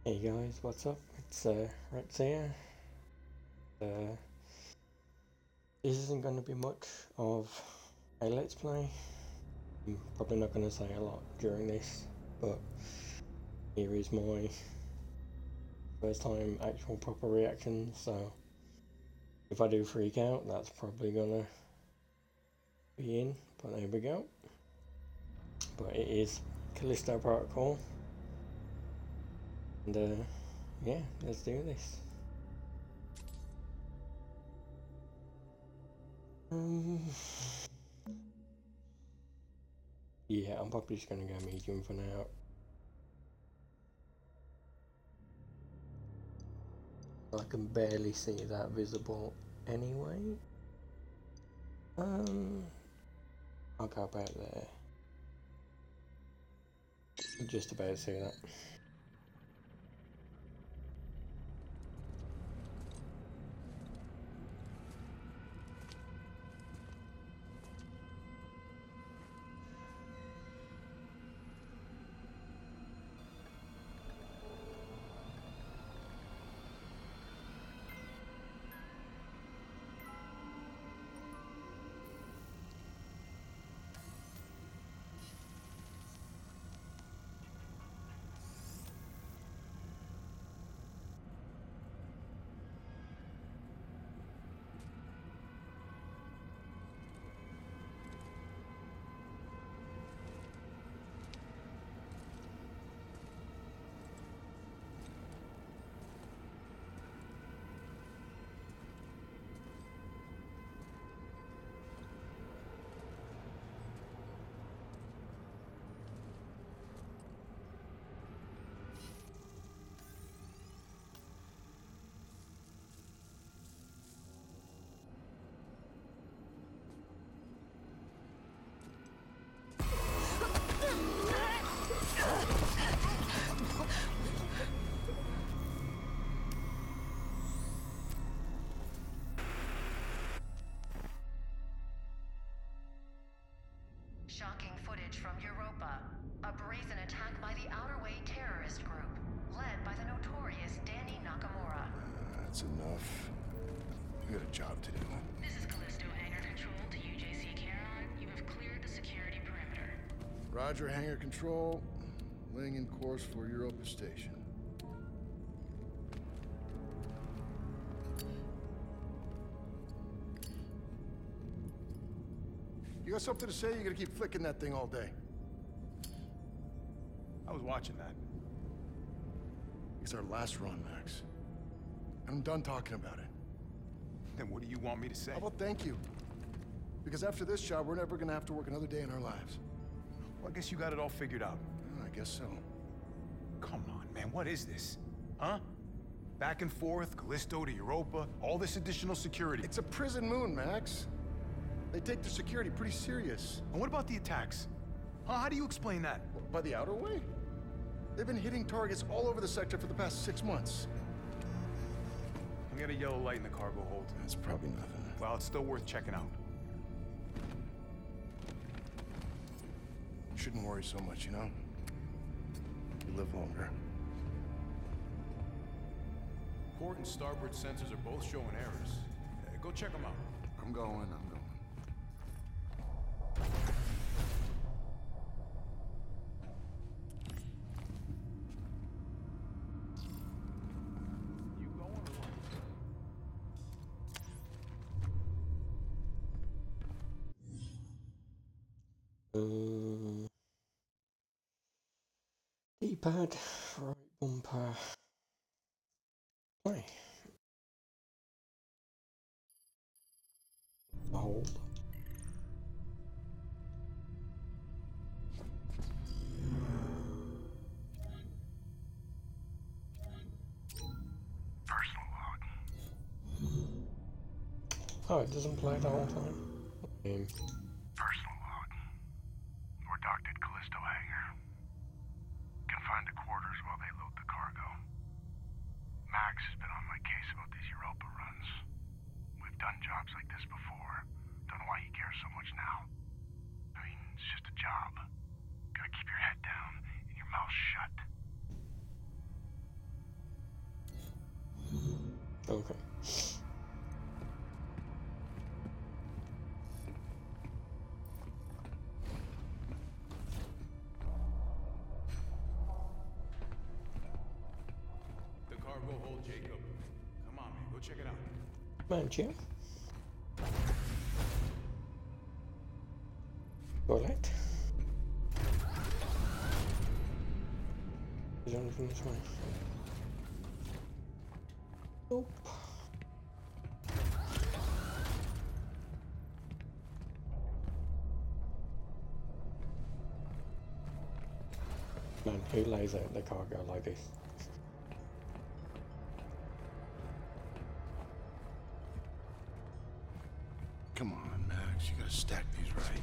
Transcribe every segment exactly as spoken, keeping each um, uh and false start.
Hey guys, what's up? It's uh, Rex here. Uh, this isn't going to be much of a let's play. I'm probably not going to say a lot during this, but here is my first time actual proper reaction, so if I do freak out, that's probably going to be in, but there we go. But it is Callisto Protocol, and uh, yeah, let's do this. Um, yeah, I'm probably just going to go medium for now. I can barely see that visible anyway. Um, I'll go about there. Just about to see that. Shocking footage from Europa. A brazen attack by the Outer Way terrorist group, led by the notorious Danny Nakamura. Uh, that's enough. We got a job to do. This is Callisto Hangar Control to U J C Caroline. You have cleared the security perimeter. Roger, hangar control. Laying in course for Europa Station. You got something to say? You gotta keep flicking that thing all day. I was watching that. It's our last run, Max. And I'm done talking about it. Then what do you want me to say? How about thank you? Because after this job, we're never gonna have to work another day in our lives. Well, I guess you got it all figured out. Oh, I guess so. Come on, man, what is this? Huh? Back and forth, Callisto to Europa, all this additional security. It's a prison moon, Max. They take their security pretty serious. And what about the attacks? Huh? How do you explain that? By the Outer Way? They've been hitting targets all over the sector for the past six months. We got a yellow light in the cargo hold. That's probably nothing. Well, it's still worth checking out. You shouldn't worry so much, you know? You live longer. Port and starboard sensors are both showing errors. Uh, go check them out. I'm going, I'm going. You going or what? Um, D-pad, right bumper, play. Hold. Personal log. Oh, it doesn't play the whole time? Um, Personal log. We're docked at Callisto Hangar. Confined to quarters while they load the cargo. Max has been on my case about these Europa runs. We've done jobs like this before. Don't know why he cares so much now. I mean, it's just a job. Gotta keep your head down and your mouth shut. Okay. The cargo hold, Jacob. Come on, man. Go check it out. Man, Jim. Toilet. Is there anything this way? Nope. Man, who lays out the cargo like this? Come on, Max. You gotta stack these right.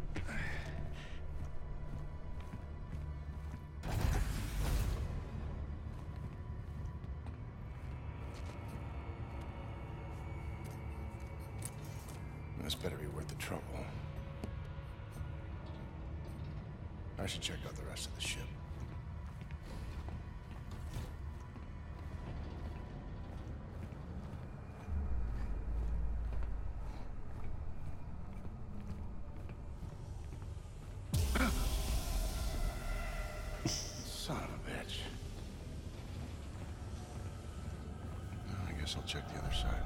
This better be worth the trouble. I should check out the rest of the ship. Son of a bitch. I guess I'll check the other side.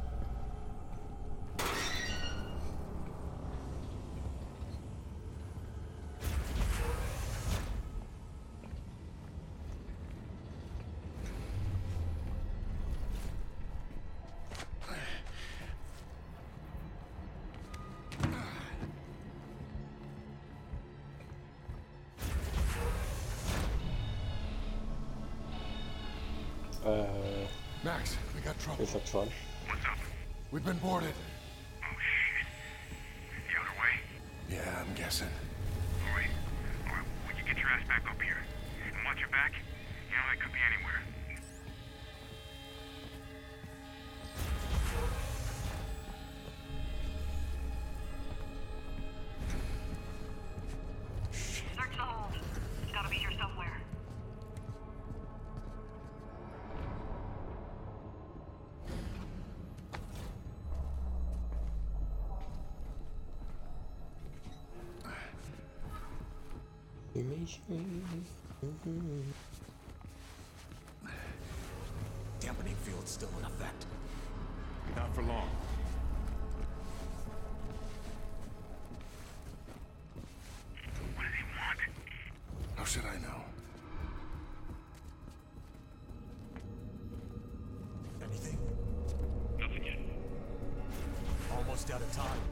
Uh, Max, we got trouble. is that fun? What's up? We've been boarded. Oh, shit. The other way? Yeah, I'm guessing. All right. All right, when you get your ass back up here, and watch your back, you know that could be anywhere. Search the hold. It's gotta be here somewhere. Dampening field's still in effect. Not for long. What do they want? How should I know? Anything? Nothing yet. Almost out of time.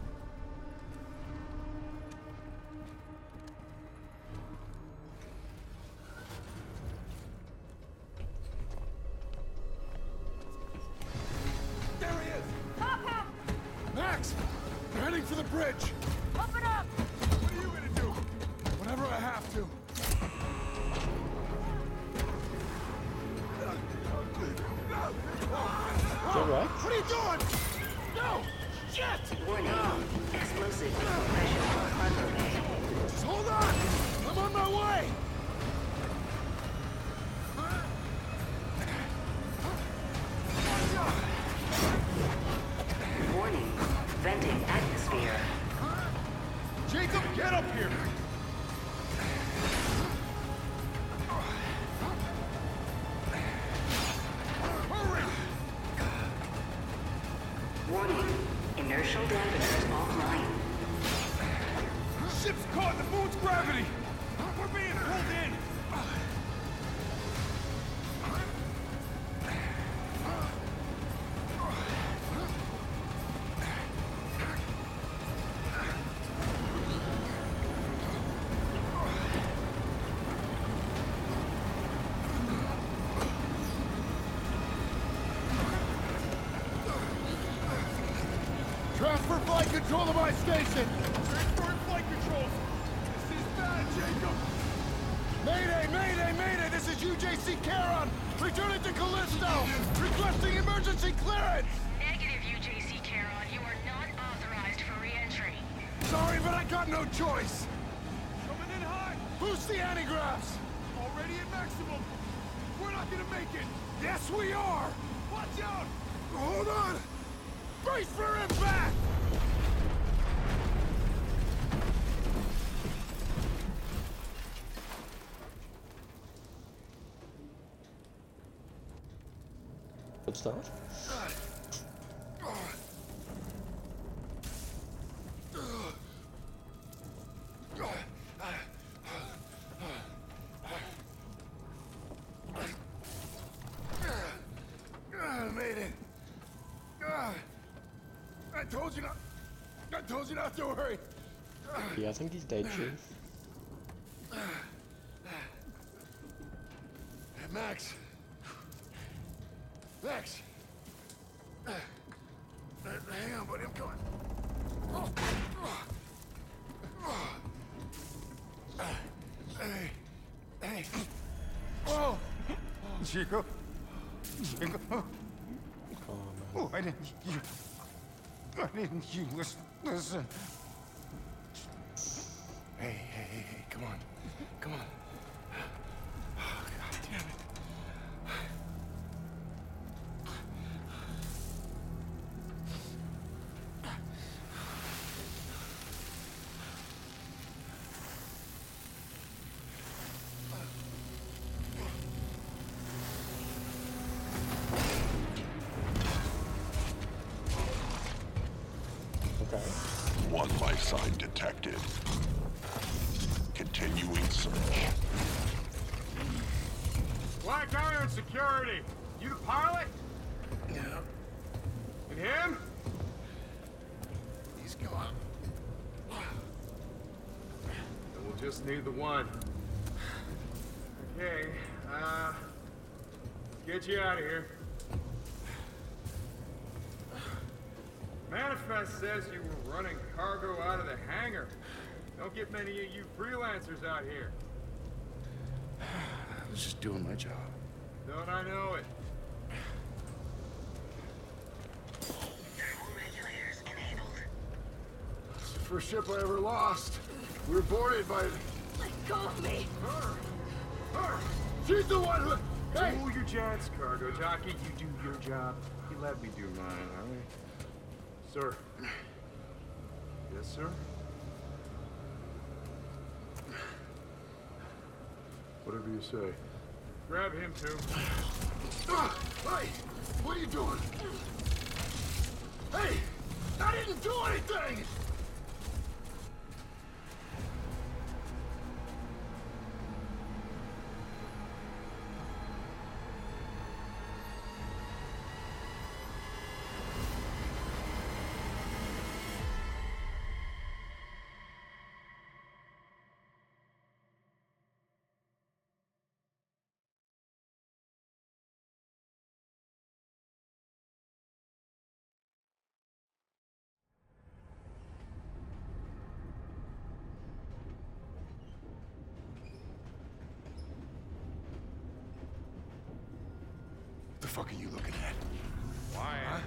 There he is! Pop him! Max! We're heading for the bridge! Open up! What are you gonna do? Whatever I have to. Is that right? What are you doing? No! Shit! Warning. Explosive decompression on cargo bay. Just hold on! I'm on my way! Warning. Venting atmosphere. Jacob, get up here! Hurry! Warning. Inertial dampeners offline. Ship's caught in the moon's gravity! We're being pulled in! Transfer flight control to my station! Transferring flight controls! This is bad, Jacob! Mayday, mayday, mayday! This is U J C Charon! Returning to Callisto! Requesting emergency clearance! Negative, U J C Charon. You are not authorized for re-entry. Sorry, but I got no choice! Coming in hot! Boost the anti-graphs! Already at maximum! We're not gonna make it! Yes, we are! Watch out! Hold on! Brace for impact! Good start. I made it. I told you not. I told you not to worry. Yeah, I think he's dead, Chief. Max. Max. Hang on, buddy. I'm coming. Hey. Hey. Oh. Chico. Chico. Oh, man. Oh, why didn't you? Why didn't you listen? Listen. Hey, hey, hey, hey, come on. Come on. Oh, God damn it. Okay. One life sign detected. Continuing search. Black Iron Security! You the pilot? Yeah. And him? He's gone. Then we'll just need the one. Okay, uh... get you out of here. Manifest says you were running cargo out of the hangar. Don't get many of you freelancers out here. I was just doing my job. Don't I know it? Thermal regulators enabled. It's the first ship I ever lost. We were boarded by... Let go of me! Her! Her! She's the one who... Hey! Cool your jets, cargo jockey. You do your job. You let me do mine, all right? Sir. Yes, sir? Whatever you say. Grab him, too. Ah, hey! What are you doing? Hey! I didn't do anything! What the fuck are you looking at? Why? Huh?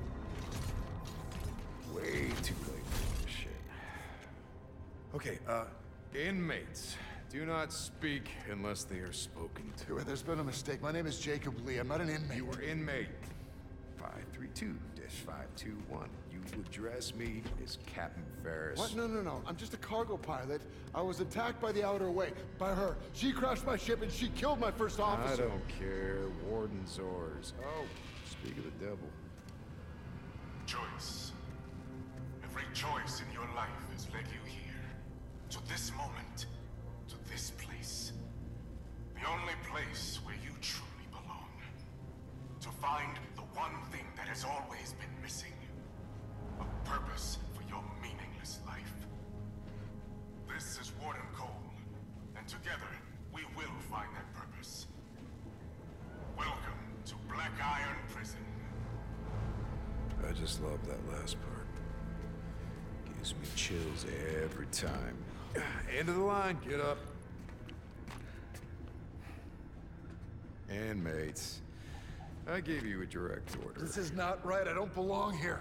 Way too late for this shit. Okay, uh, inmates. Do not speak unless they are spoken to. There's been a mistake. My name is Jacob Lee. I'm not an inmate. You were inmate. five three two dash five two one. You address me as Captain Ferris. What? No, no, no. I'm just a cargo pilot. I was attacked by the Outer Way. By her. She crashed my ship and she killed my first officer. I don't care. Warden's orders. Oh, speak of the devil. Choice. Every choice in your life has led you here. To this moment. To this place. The only place where you truly belong. To find the one thing that has always been missing. A purpose for your meaningless life. This is Warden Cole. And together, we will find that purpose. Welcome to Black Iron Prison. I just love that last part. Gives me chills every time. End of the line, get up. Inmates, I gave you a direct order. This is not right. I don't belong here.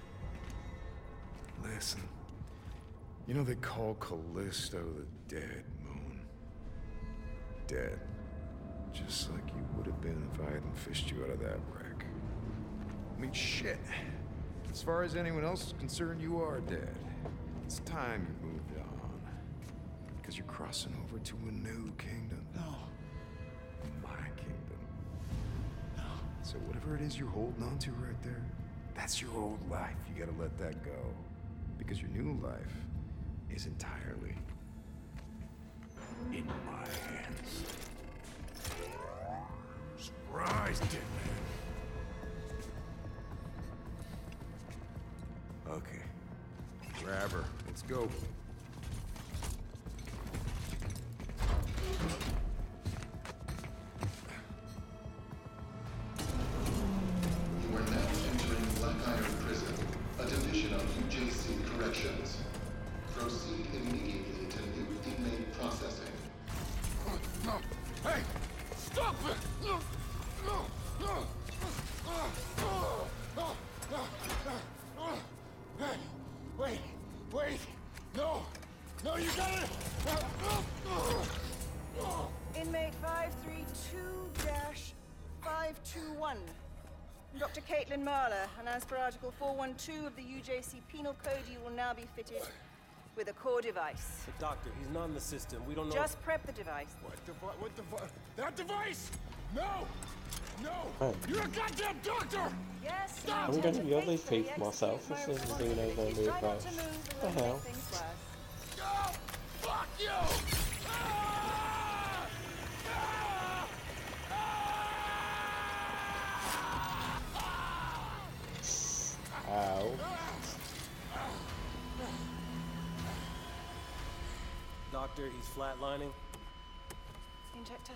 Listen, you know they call Callisto the dead moon. Dead. Just like you would have been if I hadn't fished you out of that wreck. I mean, shit. As far as anyone else is concerned, you are dead. It's time you moved on. Because you're crossing over to a new kingdom. No. My kingdom. No. So whatever it is you're holding on to right there, that's your old life. You gotta let that go. Because your new life is entirely in my hands. Surprise, dead man. Okay. Grab her. Let's go. You are now entering Black Iron Prison, a division of U J C Corrections. Proceed immediately to new inmate processing. No. Hey! Stop it! No! No! No! Hey! Wait! Wait! No! No, you got it! Inmate five three two dash five two one. Doctor Caitlin Marler, and as per Article four one two of the U J C Penal Code, you will now be fitted with a core device. But doctor, he's not in the system. We don't know. Just prep the device. What device? What device? That device? No! No! Oh. You're a goddamn doctor! Yes, Stop! I'm going to be honest with myself. This isn't being over and move back. The hell? No! Fuck you! Ah! Ah! Ow. Doctor, he's flatlining. Injector.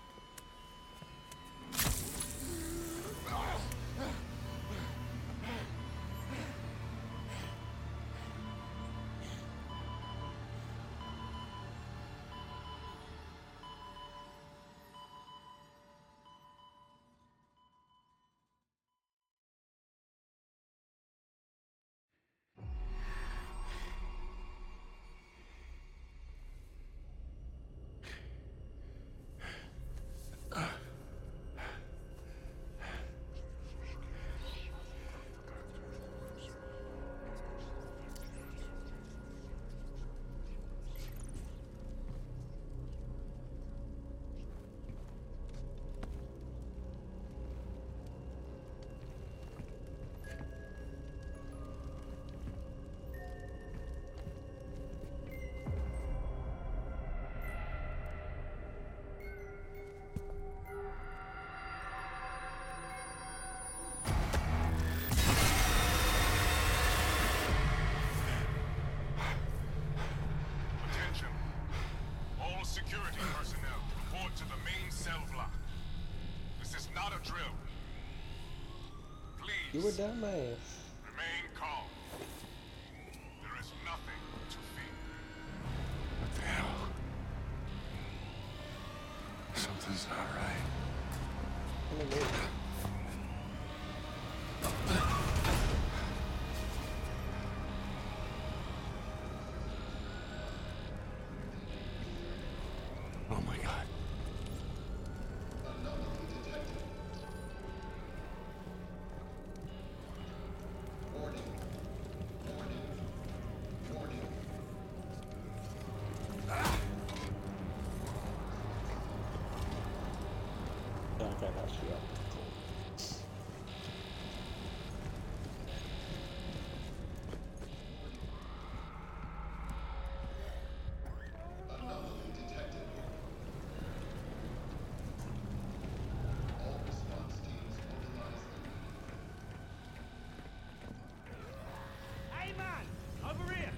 You were dumb ass. Remain calm. There is nothing to fear. What the hell? Something's not right. What do you mean? Oh my God. Okay, that's real. Hey man, over here!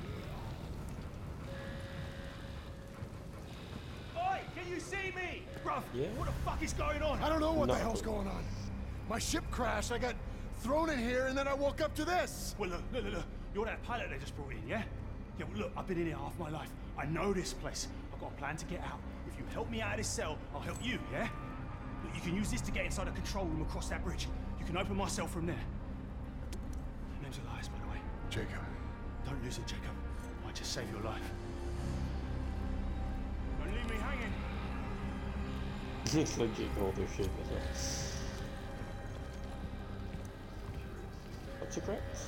Oi, can you see me? Bruv, Yeah. what the fuck is going on? I don't know what No. the hell's going on. My ship crashed, I got thrown in here, and then I woke up to this. Well, look, look, look, look. You're that pilot they just brought in, yeah? Yeah, well, look, I've been in here half my life. I know this place. I've got a plan to get out. If you help me out of this cell, I'll help you, yeah? Look, you can use this to get inside a control room across that bridge. You can open my cell from there. Name's Elias, by the way. Jacob. Don't lose it, Jacob. Might just save your life. Don't leave me hanging. It's legit all this shit as well. secrets.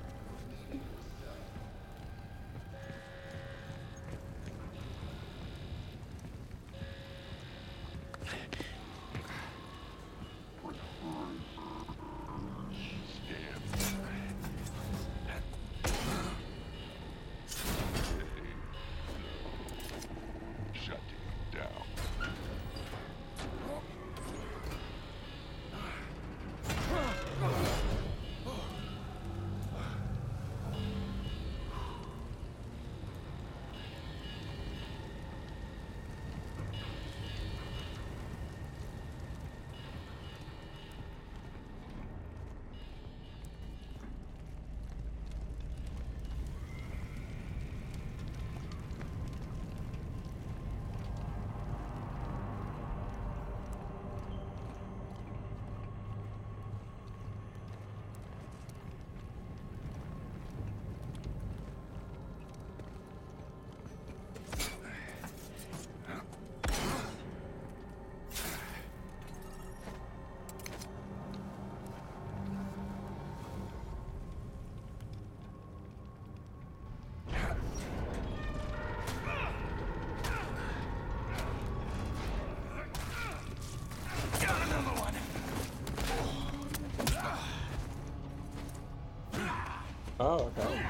Oh, okay.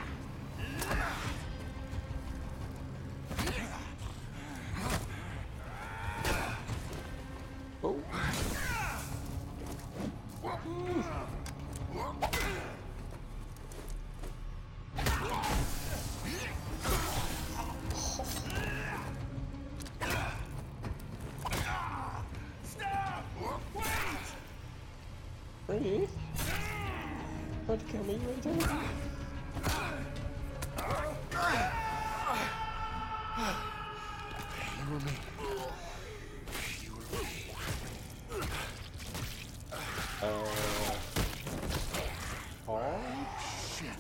Oh. Stop! Wait! Really? Don't kill me, Rita. You were me. You were me. Uh. Oh shit.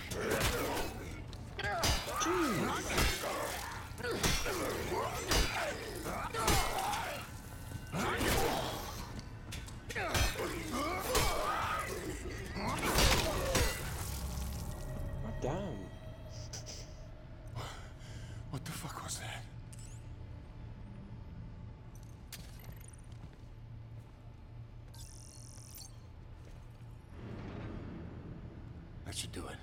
Jeez. Oh, damn. What the fuck was that? That should do it.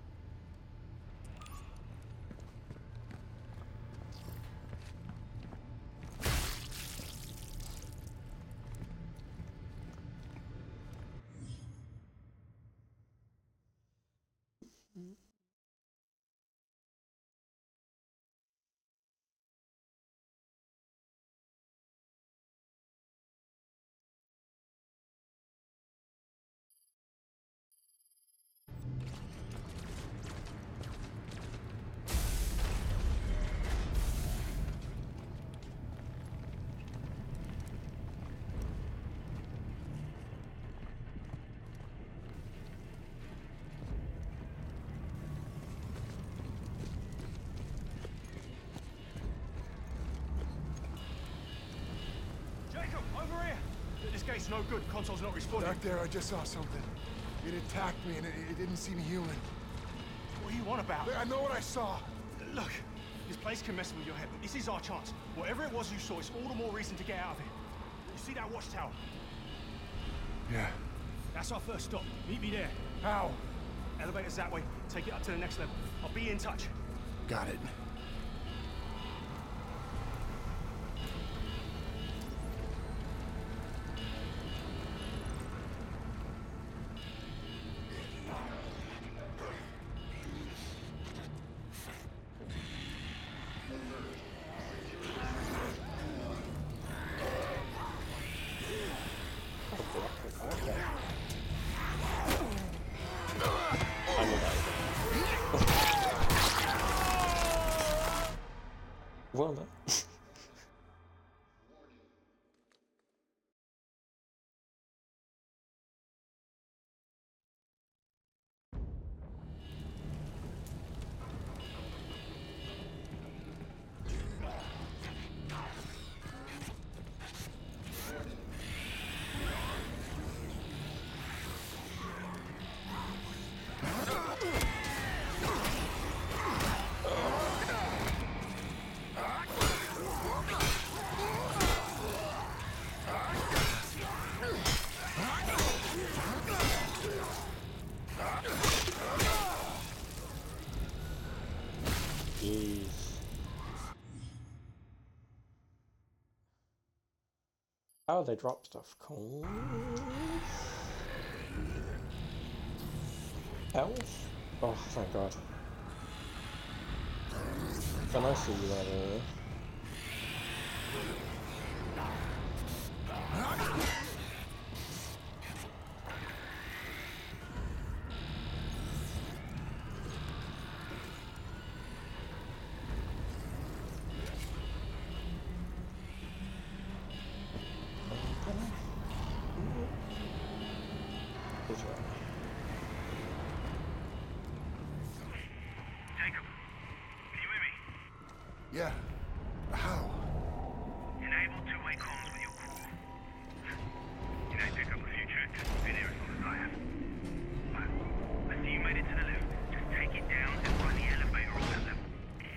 Jacob, over here! This gate's no good. Console's not responding. Back there, I just saw something. It attacked me, and it, it didn't seem human. What do you want about? I know what I saw. Look, this place can mess with your head, but this is our chance. Whatever it was you saw, it's all the more reason to get out of here. You see that watchtower? Yeah. That's our first stop. Meet me there. How? Elevator's that way. Take it up to the next level. I'll be in touch. Got it. Well, no. Oh, they drop stuff. Cool. Health? Oh, thank God. Can I see you there? There? Yeah. How? Enable two-way comms with your crew. You know, pick up a few tricks. Been here as long as I have. Right. I see you made it to the lift. Just take it down and find the elevator on that level.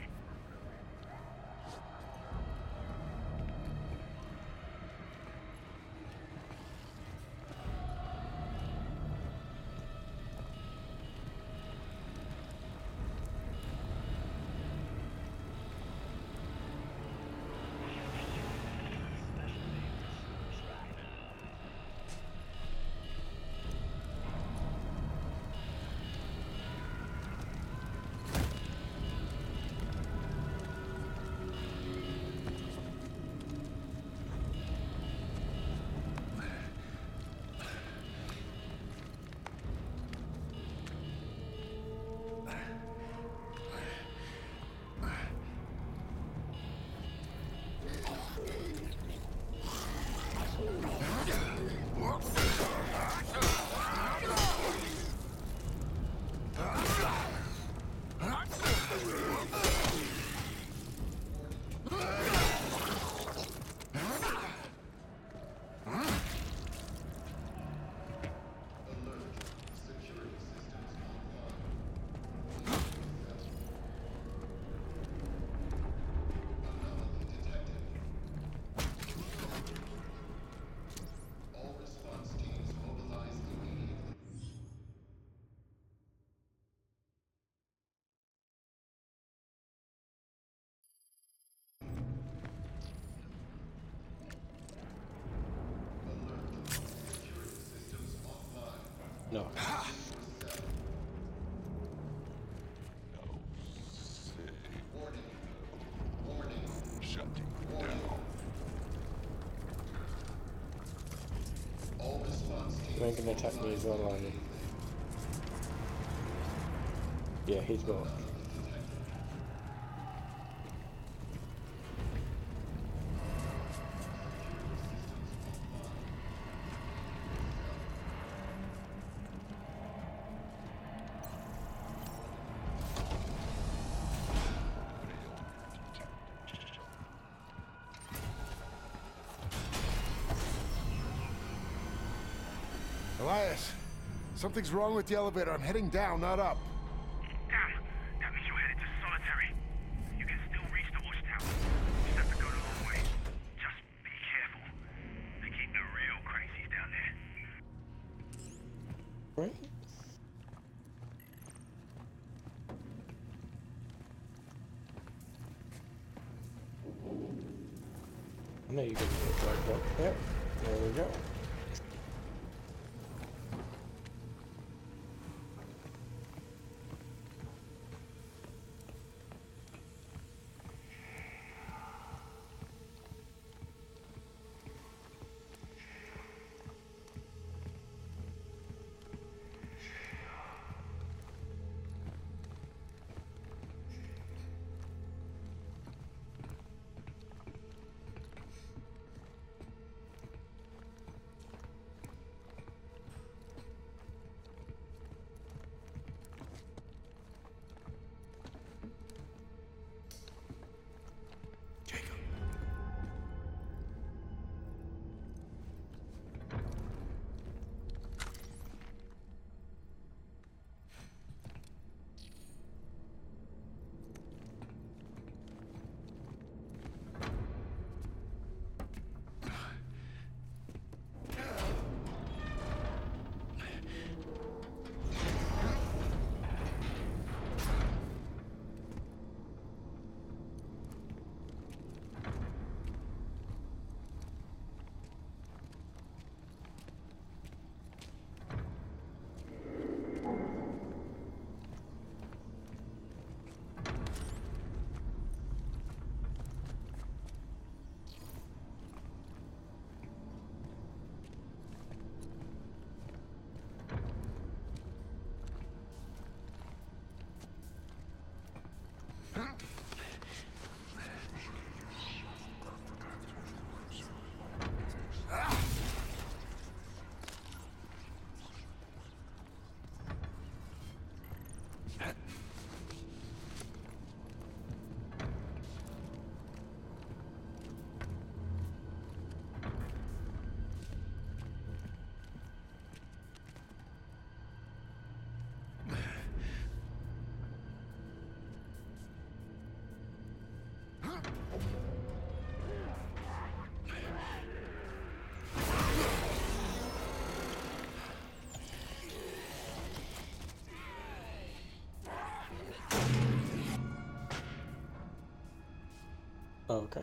No. Shutting down. You ain't gonna attack me as well, are you? Yeah, he's back. Elias, something's wrong with the elevator. I'm heading down, not up. Damn, that means you're headed to solitary. You can still reach the watchtower. Just have to go the long way. Just be careful. They keep the real crazies down there. Right? I know you can get right up. Yep, there we go. Oh, okay.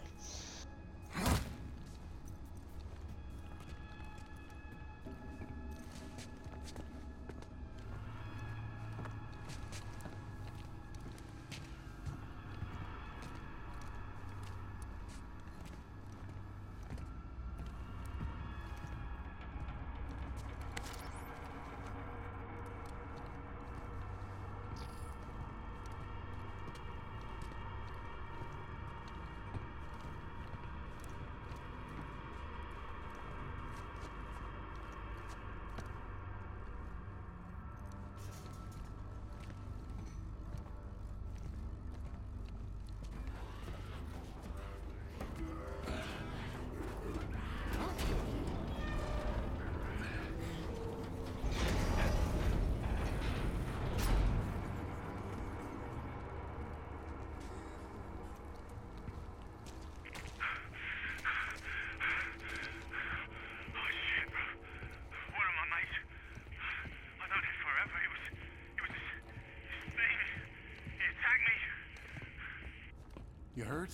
You hurt?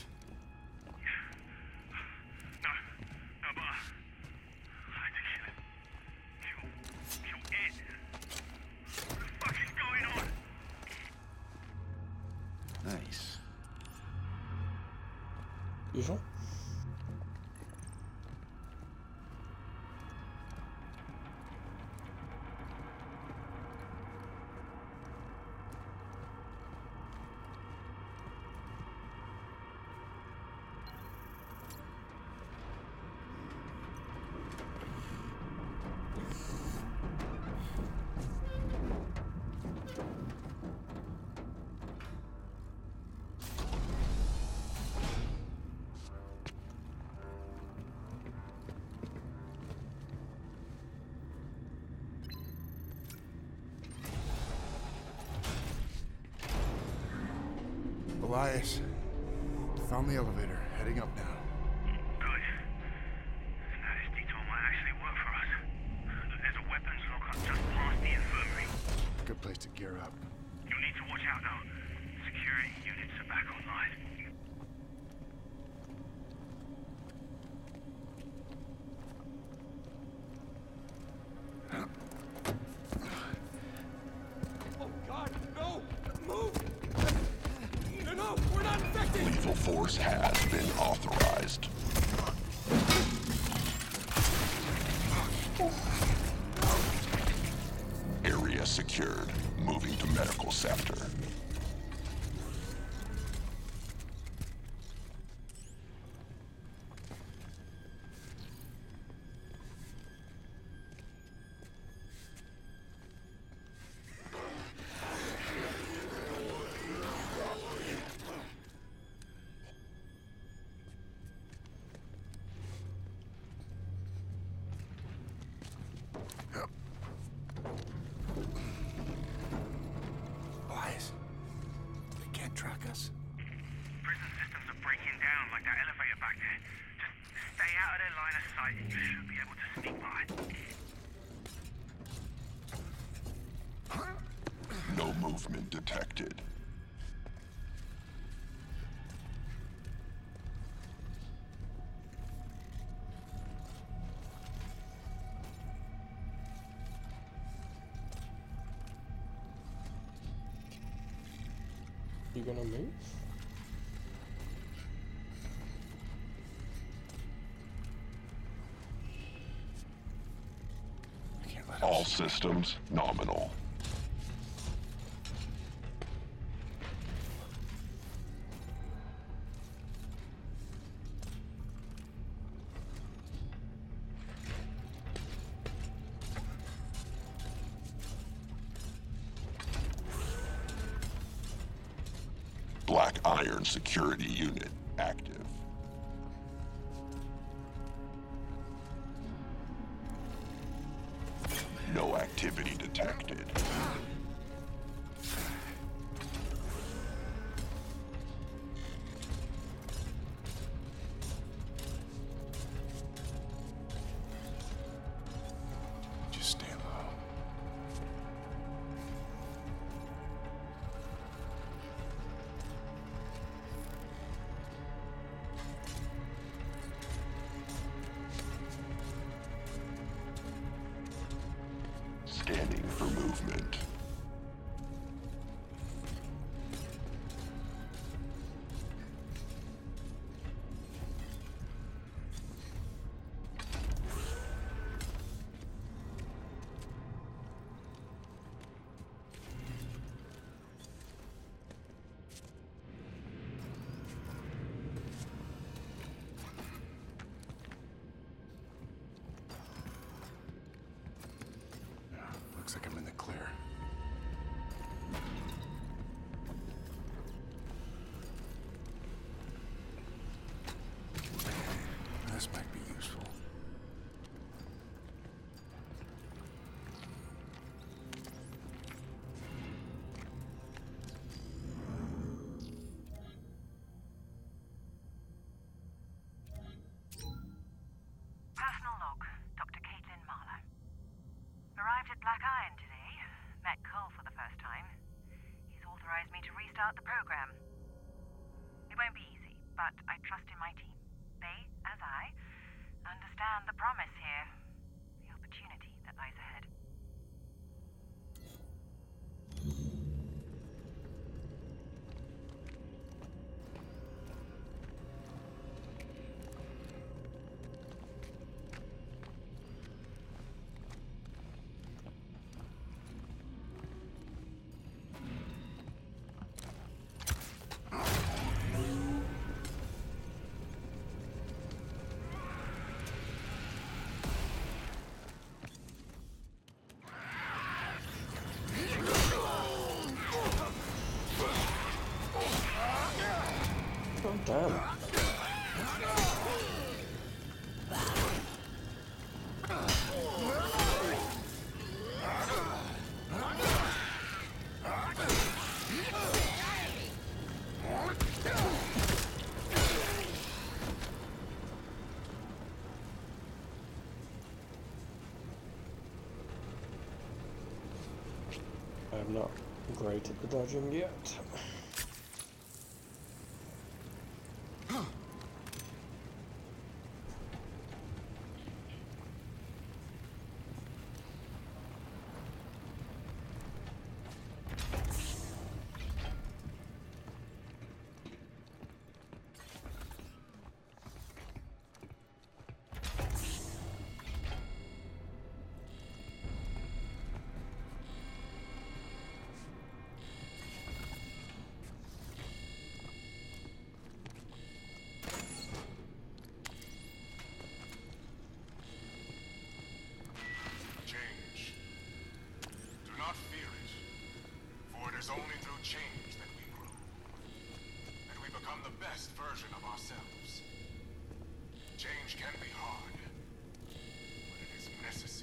No, no, but I had to kill him. Kill, kill it. What the fuck is going on? Nice. You sure? Elias, found the elevator, heading up now. Good. Now this detour might actually work for us. There's a weapons lockup just past the infirmary. Good place to gear up. You'll need to watch out though. Security units are back online. Oh God, no! Move! No, no, we're not infected! Lethal force has been authorized. Area secured. Moving to medical sector. Elias, they can't track us. Prison systems are breaking down like that elevator back there. Just stay out of their line of sight and you should be able to sneak by. No movement detected. You gonna move? All systems nominal. Black Iron security unit active. No activity detected. Just stay low. Scanning for movement. Looks like I'm in the clear. This might be useful. Personal log, Doctor Caitlin Marlowe. Arrived at Black Iron today. Met Cole for the first time. He's authorized me to restart the program. It won't be easy, but I trust in my team. They, as I, understand the promise here. The opportunity that lies ahead. Oh, damn. I'm not great at the dodging yet. Change. Do not fear it, for it is only through change that we grow. And we become the best version of ourselves. Change can be hard, but it is necessary.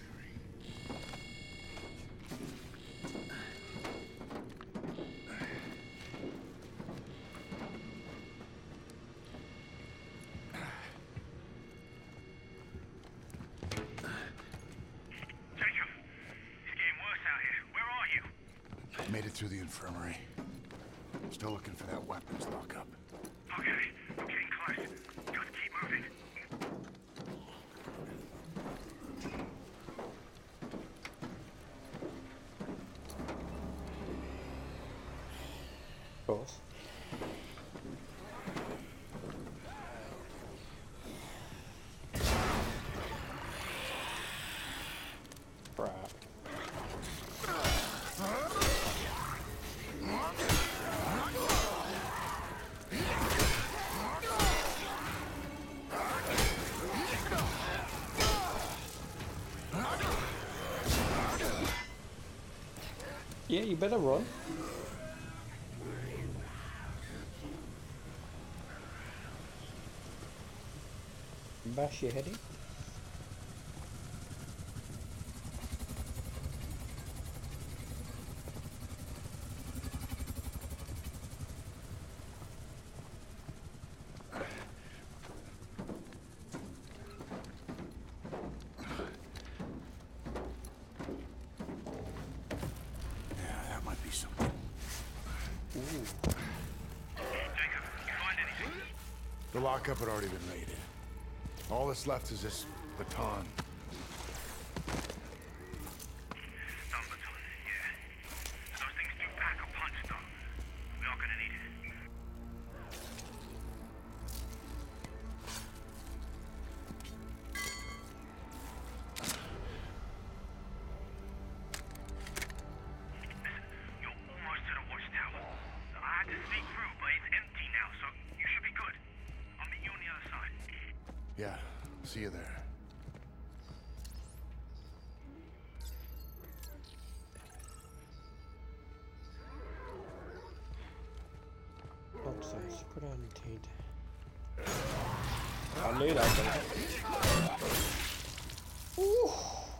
Made it through the infirmary. Still looking for that weapons lockup. Okay, I'm getting close. Just keep moving. Of course. Crap. Yeah, you better run. Bash your head in. The lockup had already been raided. All that's left is this baton. Yeah, see you there. Access granted. I knew that was gonna happen. Ooh.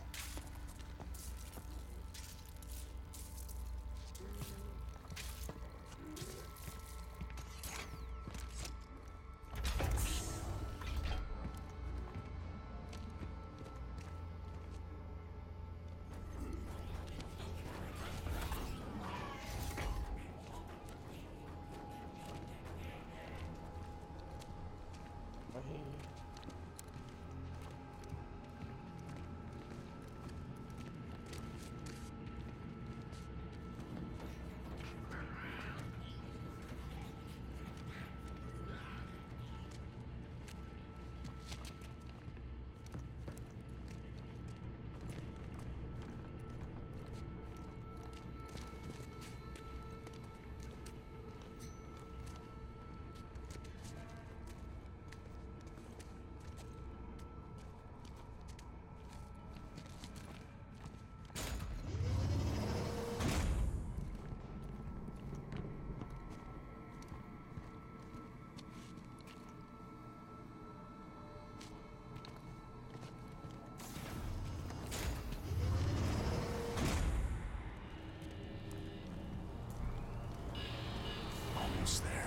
Almost there.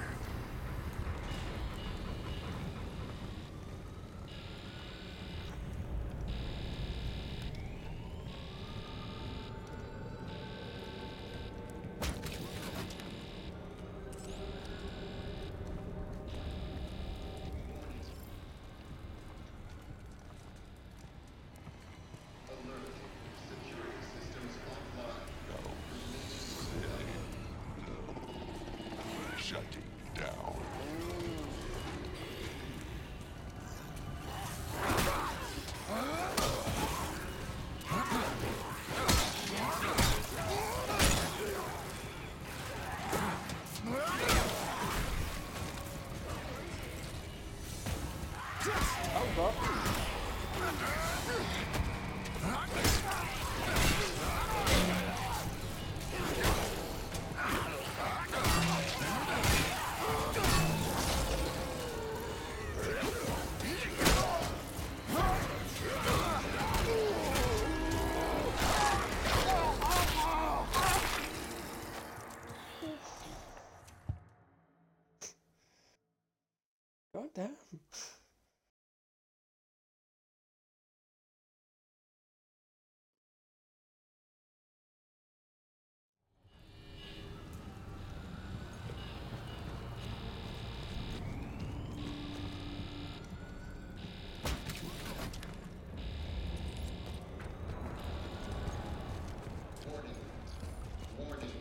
Shutting down. God damn. Warning. Warning.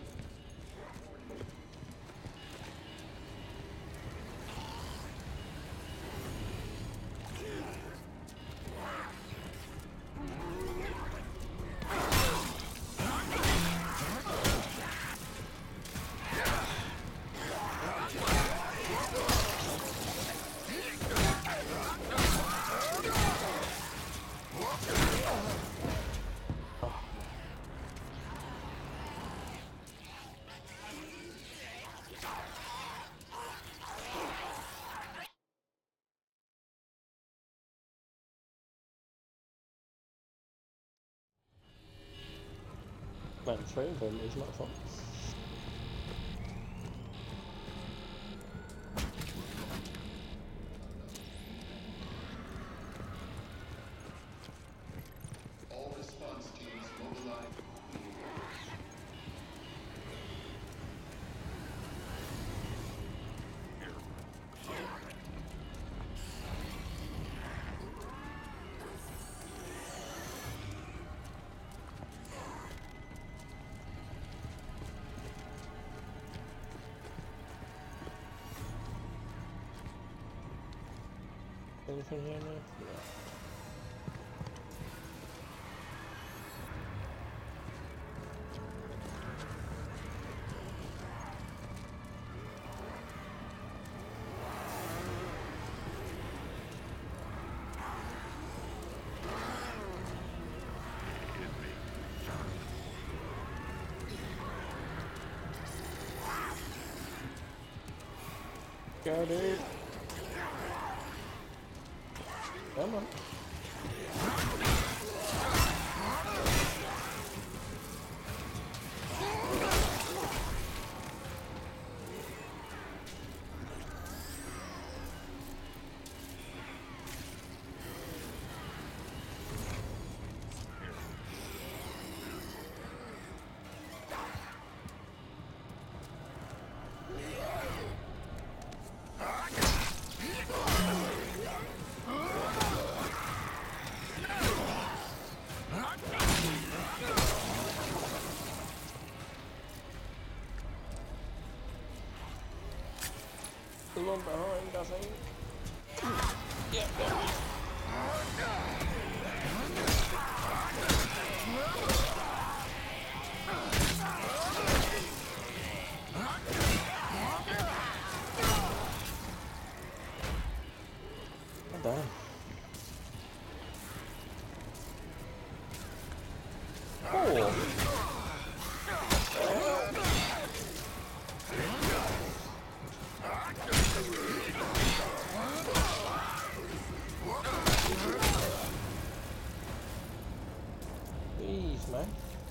Man, three of them is not fun. All response teams mobilize. Anything here now? go, dude. Come on. The one behind, I think. Yeah, there we go. Well done. Oh! Jeez, man.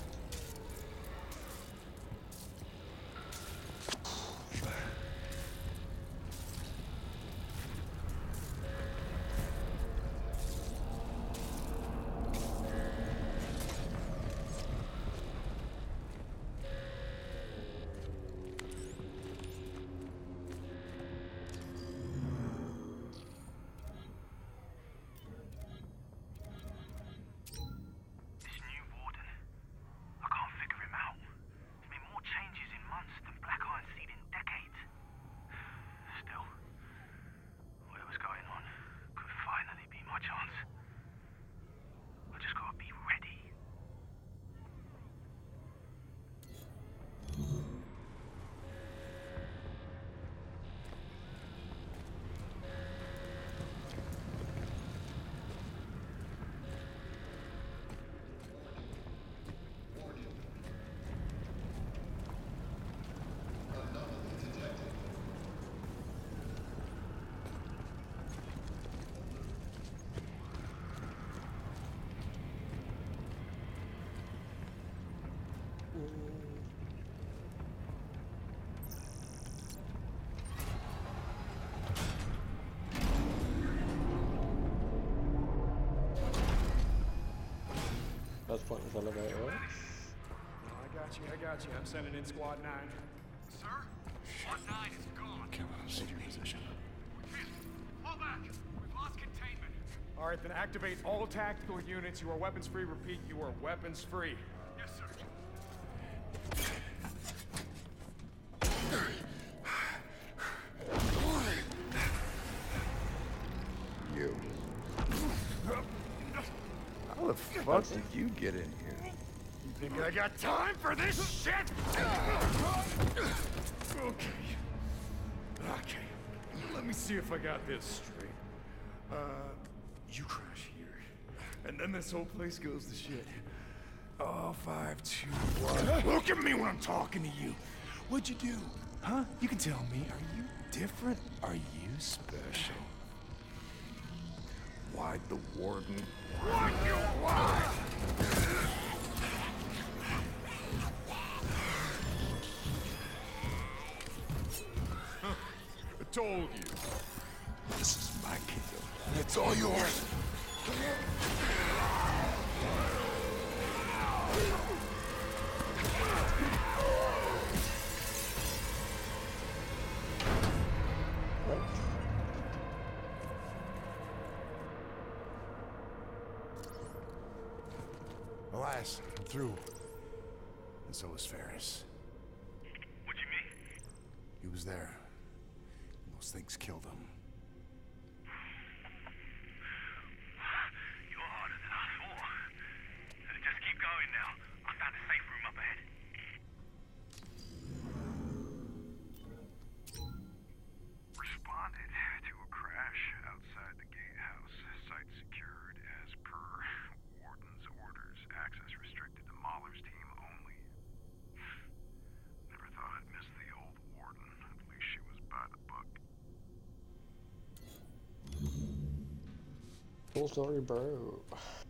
That's pointless elevator, right? I got you, I got you. I'm sending in squad nine. Sir? Squad nine is gone. Kevin, hold your position. Fall back. We've lost containment. All right, then activate all tactical units. You are weapons free. Repeat, you are weapons free. Yes, sir. You. How the fuck did you get in here? You think I got time for this shit? Okay. Okay. Let me see if I got this straight. Uh, you crash here. And then this whole place goes to shit. Oh, five, two, one. Look at me when I'm talking to you. What'd you do? Huh? You can tell me. Are you different? Are you special? Why'd the warden? Why'd you lie? I told you. This is my kingdom, and it's all yours. Alas, I'm through. And so is Ferris. What do you mean? He was there. And those things killed him. You're harder than I thought. Just keep going now. I found a safe room up ahead. Responded to a crash outside the gatehouse. Site secured as per Warden's orders. Access restricted to Mahler's team only. Never thought I'd miss the old Warden. At least she was by the book. Cool story, bro.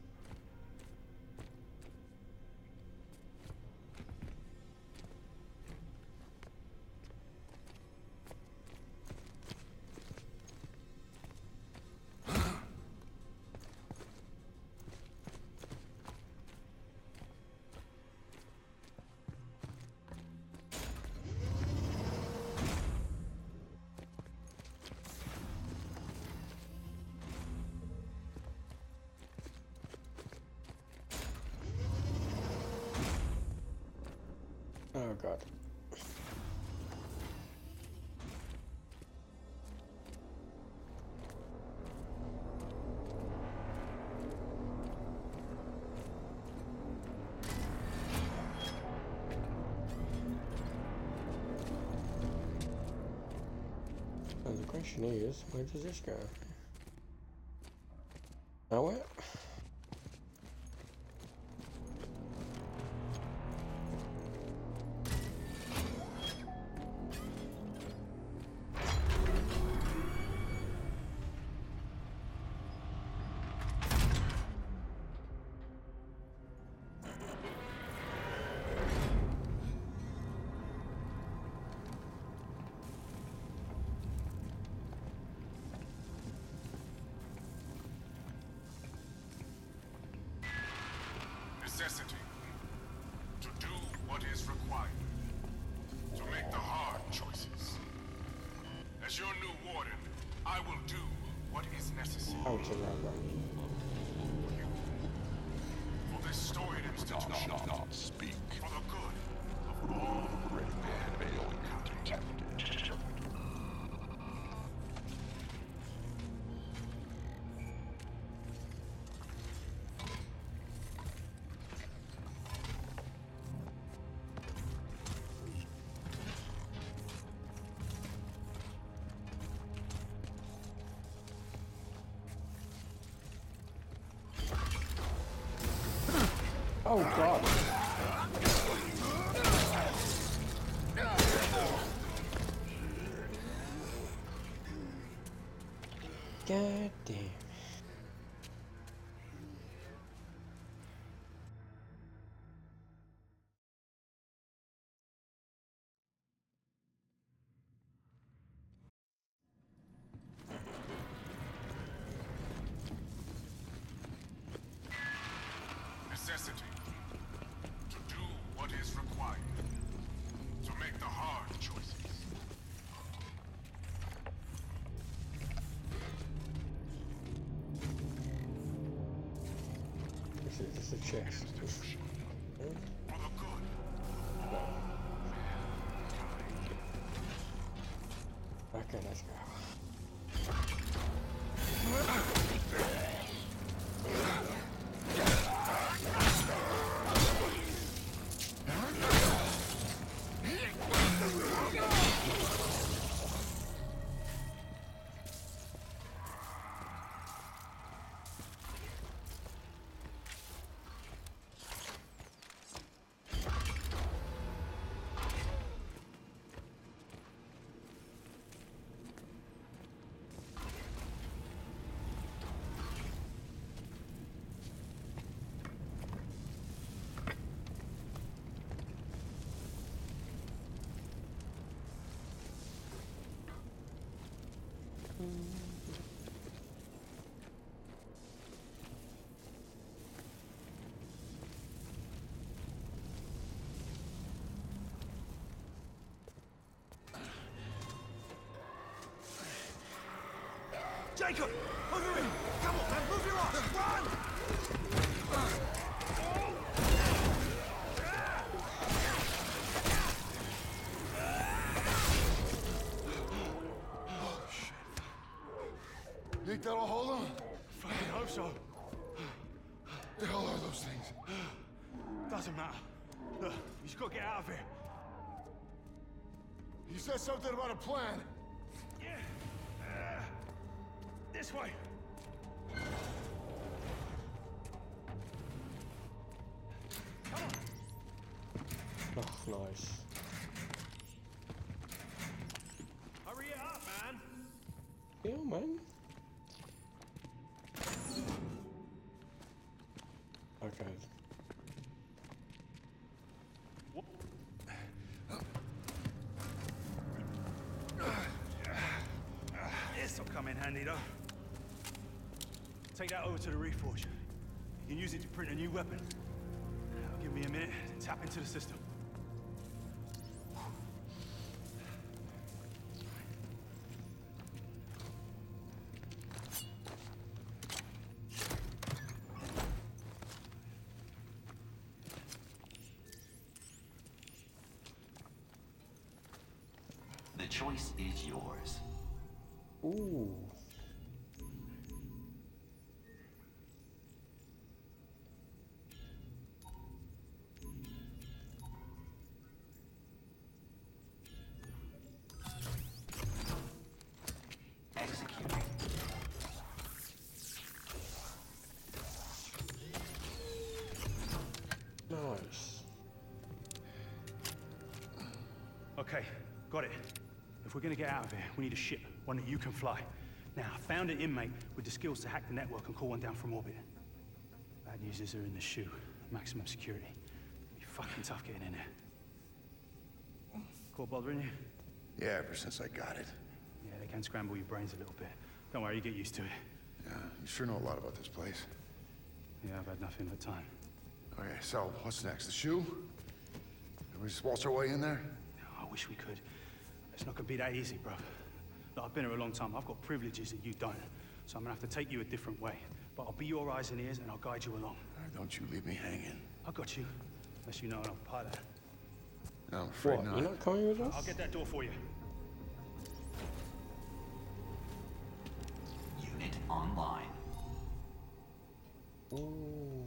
Oh god. So the question is, where does this go? Nowhere? Necessity. To do what is required. To make the hard choices. As your new warden, I will do what is necessary. Oh, it's a rubber. For this storied institution. Not, not speak. For the good of all Red man alien detected. Oh god. God damn. Necessity. To do what is required. To make the hard choices. This is just a chest. For the good. No. Okay, let's go. Jacob! Over in! Come on, man, move your ass! Run! Oh, shit. Think that'll hold him? Fucking hope so. The hell are those things? Doesn't matter. Look, you just gotta get out of here. You said something about a plan. Yeah. Uh, this way. Come on. Oh, nice. Hurry it up, man. Yeah, man. Take that over to the Reforge. You can use it to print a new weapon. Now, give me a minute to tap into the system. The choice is yours. Ooh. Executing. Nice. Okay, got it. If we're gonna get out of here, we need a ship, one that you can fly. Now, I found an inmate with the skills to hack the network and call one down from orbit. Bad news is they're in the shoe. Maximum security. It'll be fucking tough getting in there. Caught bothering you? Yeah, ever since I got it. Yeah, they can scramble your brains a little bit. Don't worry, you get used to it. Yeah, you sure know a lot about this place. Yeah, I've had nothing but time. Okay, so what's next? The shoe? Can we just waltz our way in there? I wish we could. It's not gonna be that easy, bro. Look, I've been here a long time. I've got privileges that you don't. So I'm gonna have to take you a different way. But I'll be your eyes and ears and I'll guide you along. All right, don't you leave me hanging. I got you. Unless you know I'm a pilot. No, I'm afraid What, not. you're not coming with us? I'll get that door for you. Unit online. Ooh.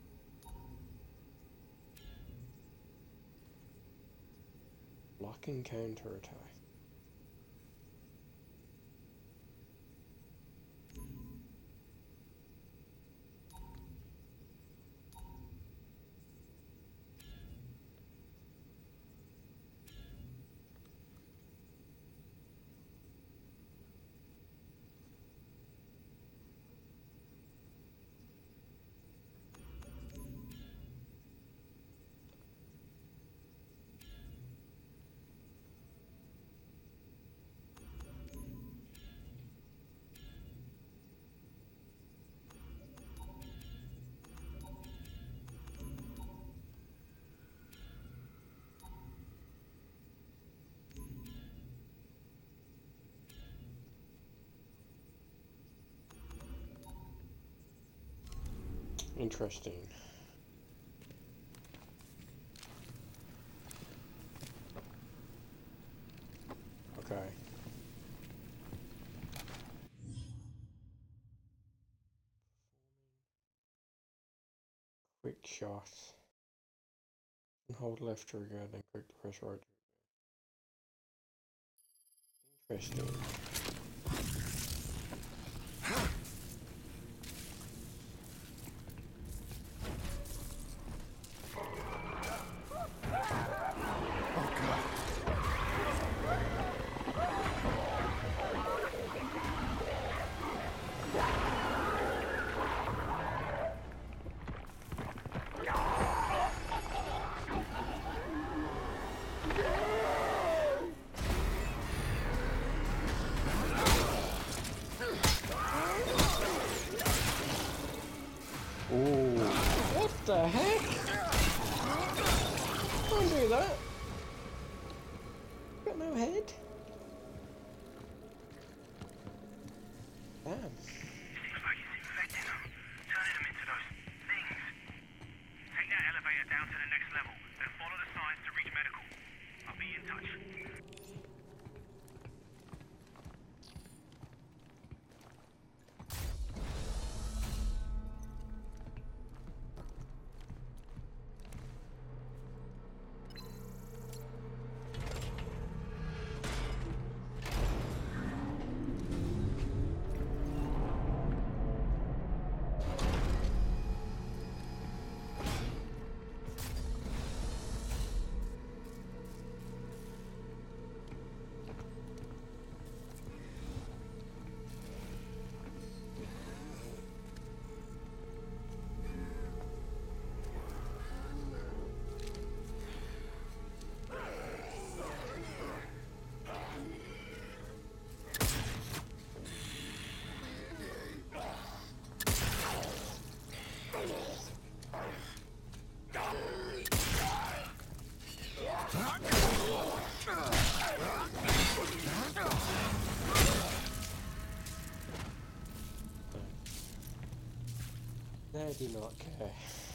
Blocking counterattack. Interesting. Okay. Quick shot. And hold left trigger, then quick press right trigger. Interesting. What the heck? Don't do that. Got no head. Damn. Seems like it's infecting them, turning them into those things. Take that elevator down to the next level, then follow the signs to reach medical. I'll be in touch. They do not care.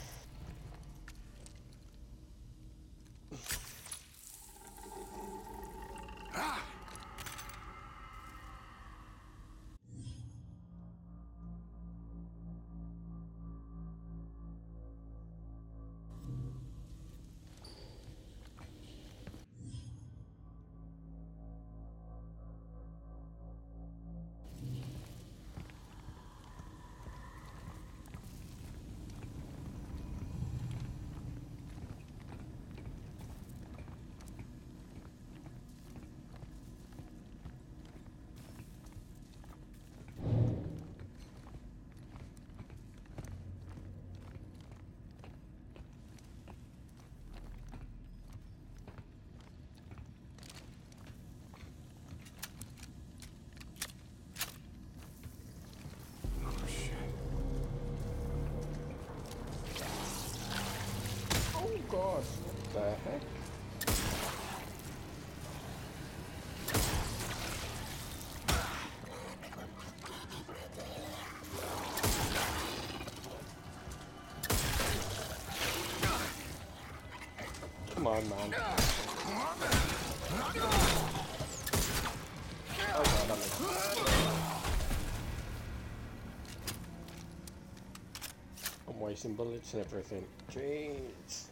God, what the heck? Come on, man. Oh, God, I'm I'm wasting bullets and everything. Jeez.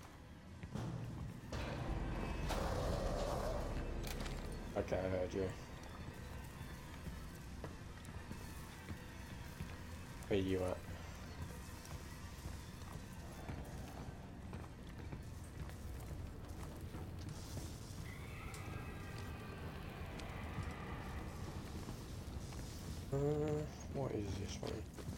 Okay, I heard you. Where you at? Uh, what is this one?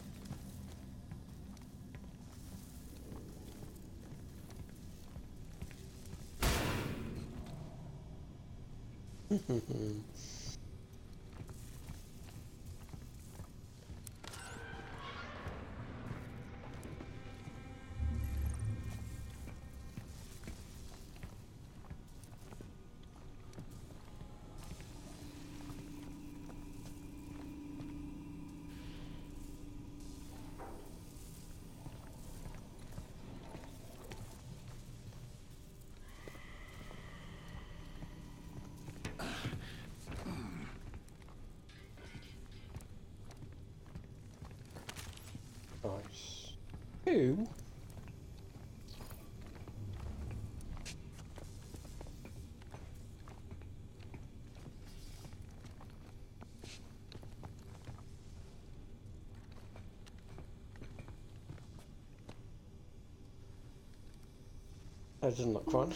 Nice. Who? That doesn't look fun.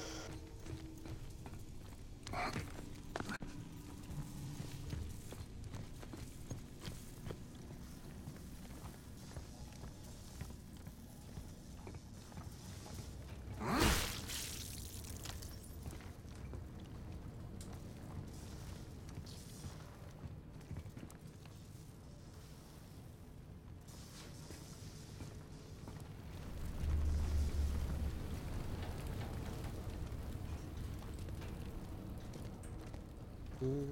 Mm.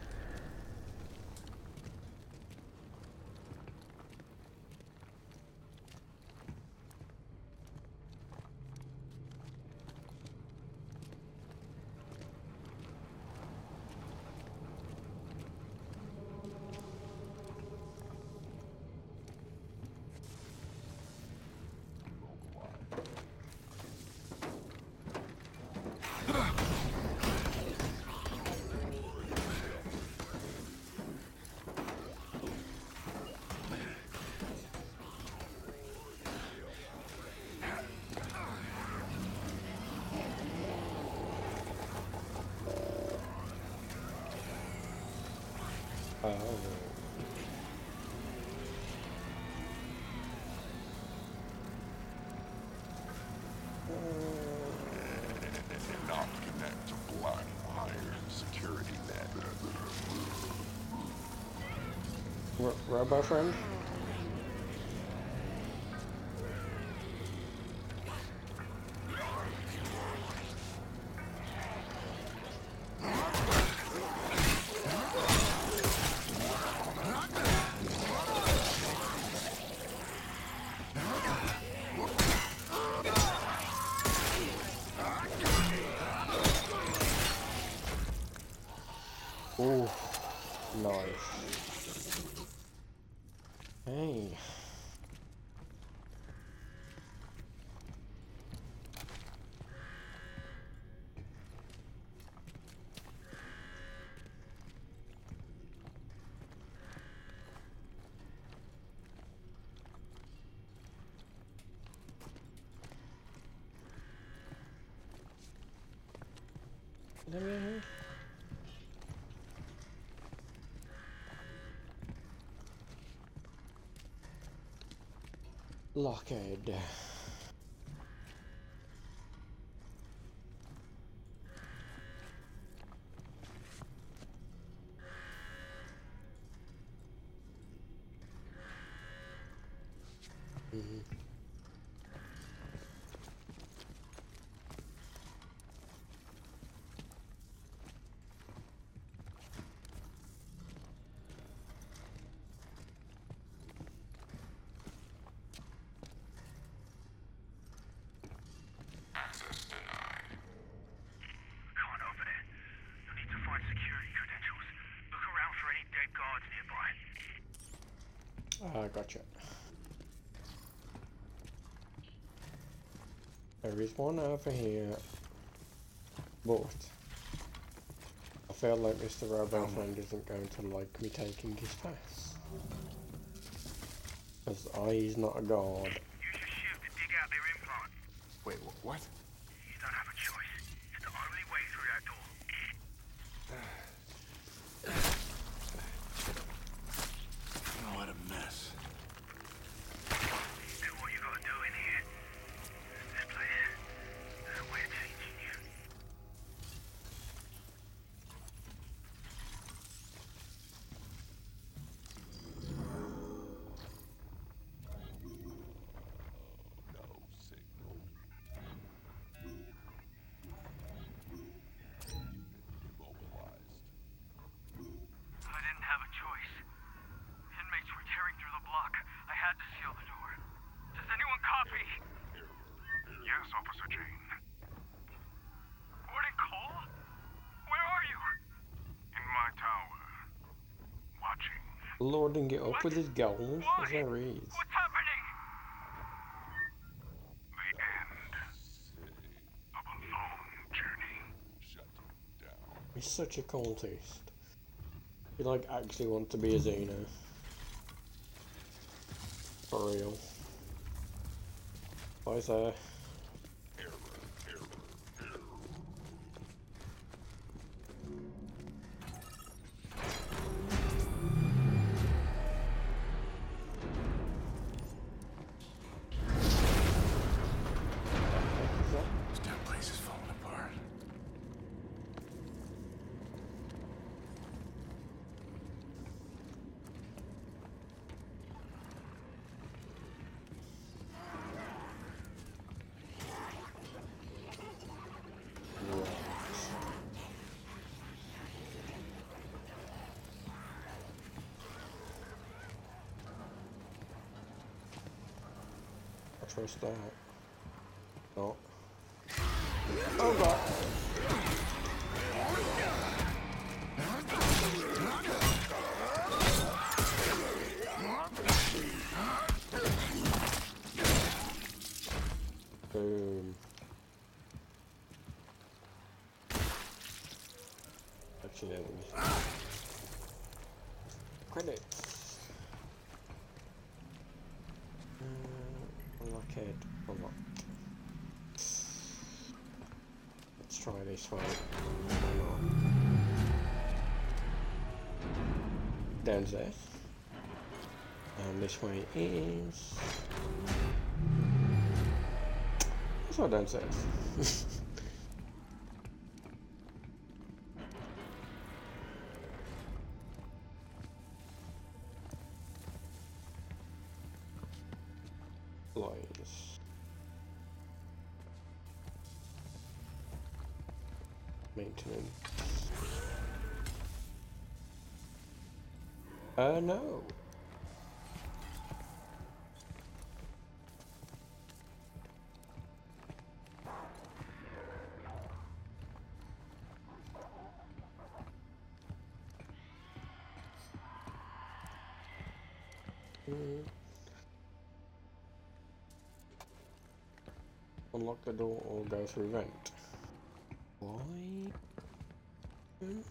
Oh. Not connect to blind wire security net. R Robo friend? Let me in here. Lockhead. Mm-hmm. Access denied. Can't open it. You'll need to find security credentials. Look around for any dead guards nearby. Ah, gotcha. There is one over here, but I feel like Mister Robo Friend isn't going to like me taking his pass. Because he's not a god. Use your shiv to dig out their implant. Wait, wh what? You don't have a choice. It's the only way through that door. Oh, what a mess. Do what you gotta do in here. This place, there's a way of changing you. I didn't have a choice. Inmates were tearing through the block. I had to seal the door. Does anyone copy? Yes, Officer Jane. Warden Cole? Where are you? In my tower. Watching. Loading it up with his gold. As there is. What's happening? The end of a long journey. He's such a cultist. He like actually wants to be a Xeno. For real. Bye, sir. This damn place is falling apart. I trust that. No. Oh god. Boom. Actually, let me. Credits. Uh, Lockhead. Unlocked. Let's try this way. Downstairs. And this way is. That's not downstairs. Lines. Maintenance. Uh, no. Mm. unlock the door or go through vent. Why? Hmm?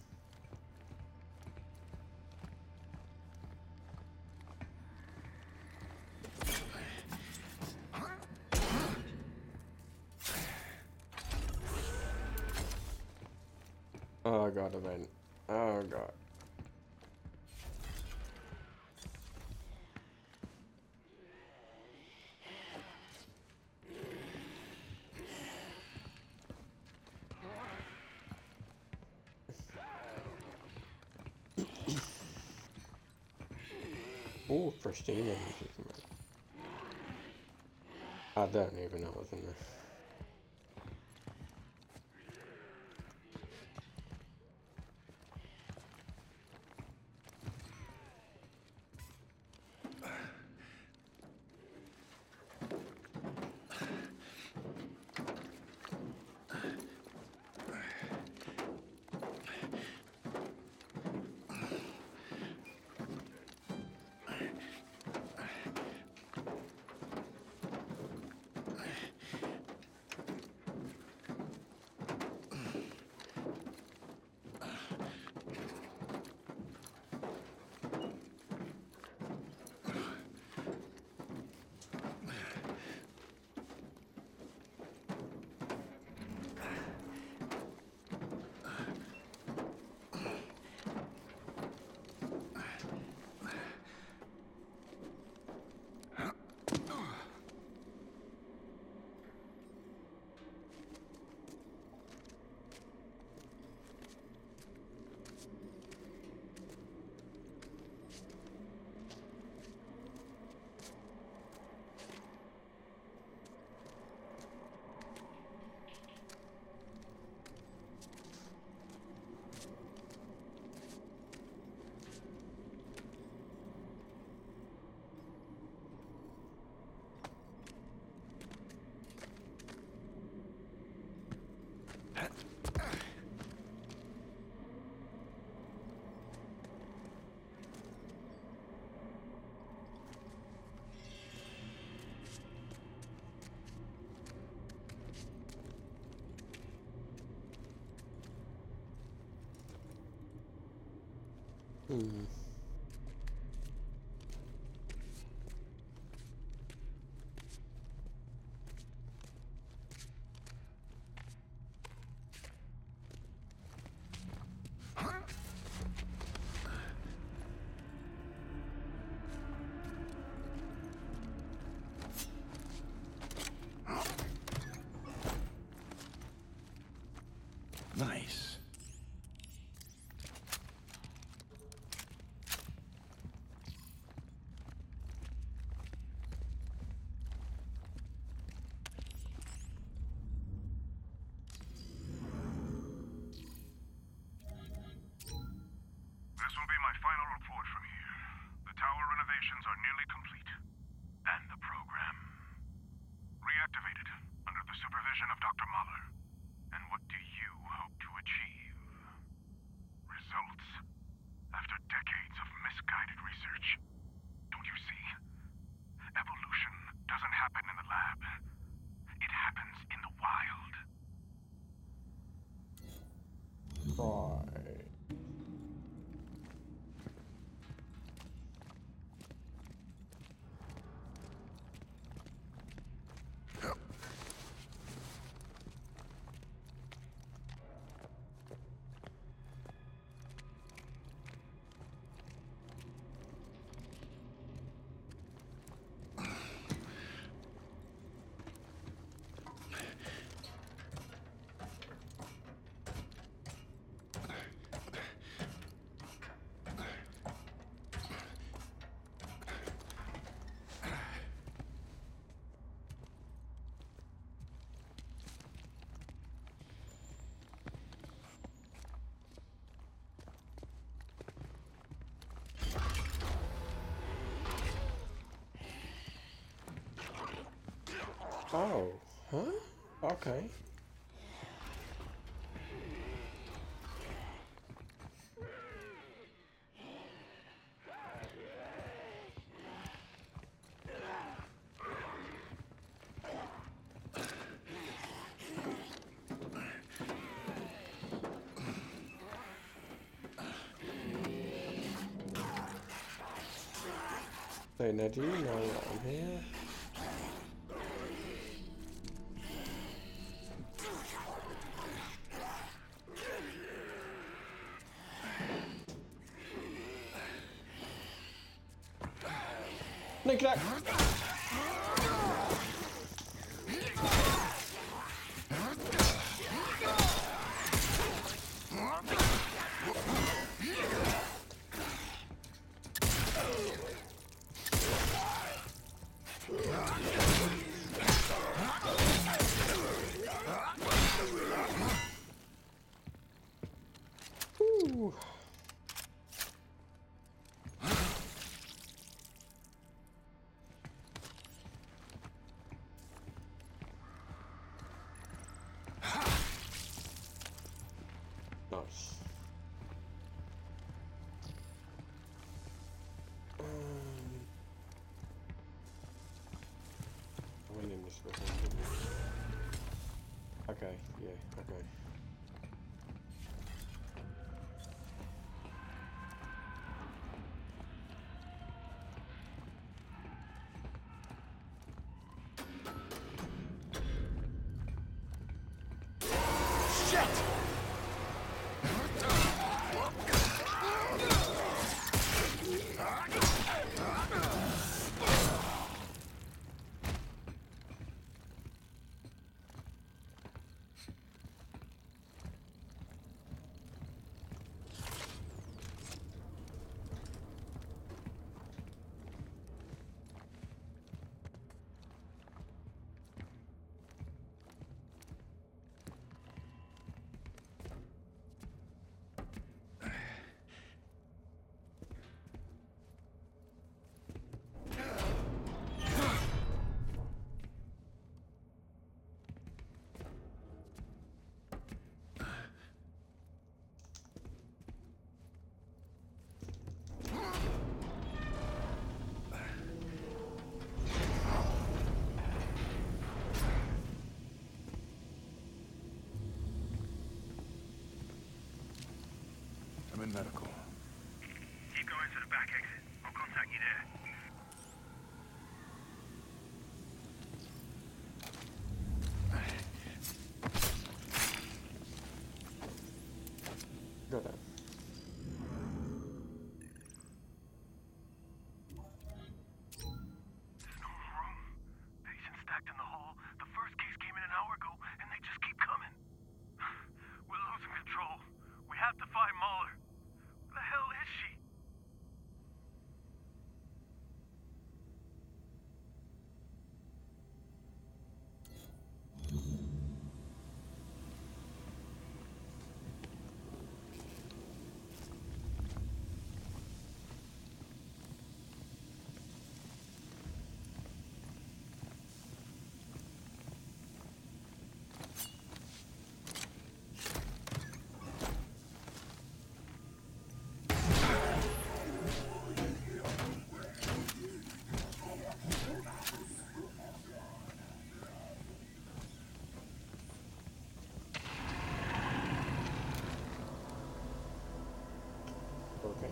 Oh god, a vent. Oh god. Oh, pristine energy. I don't even know what's in there. Hmm. Nice. This will be my final report from here. The tower renovations are nearly complete. And the program reactivated under the supervision of Doctor Muller. And what do you hope to achieve? Results after decades of misguided research. Don't you see? Evolution doesn't happen in the lab. It happens in the wild. Right. Oh, huh? Okay. So now do you know that I'm here? Nick that! Ooh. Nice. Um, I went in this way, didn't I? Okay, yeah, okay. I'm in medical. Keep going to the back exit. I'll contact you there. Got it. There's no room. Patients stacked in the hall. The first case came in an hour ago, and they just keep coming. We're losing control. We have to find Mahler. Where the hell is she? Okay.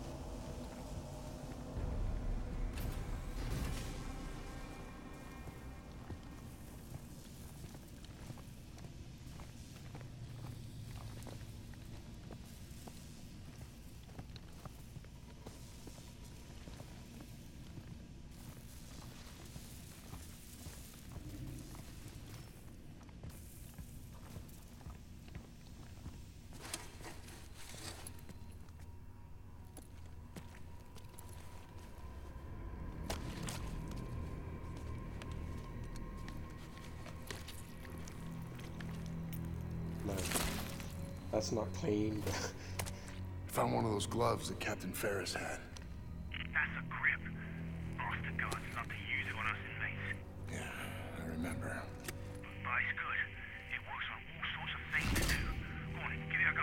No, that's not clean. Found one of those gloves that Captain Ferris had. That's a grip. Ask the guards not to use it on us inmates. Yeah, I remember. But it's good. It works on all sorts of things to do. Go on, give it a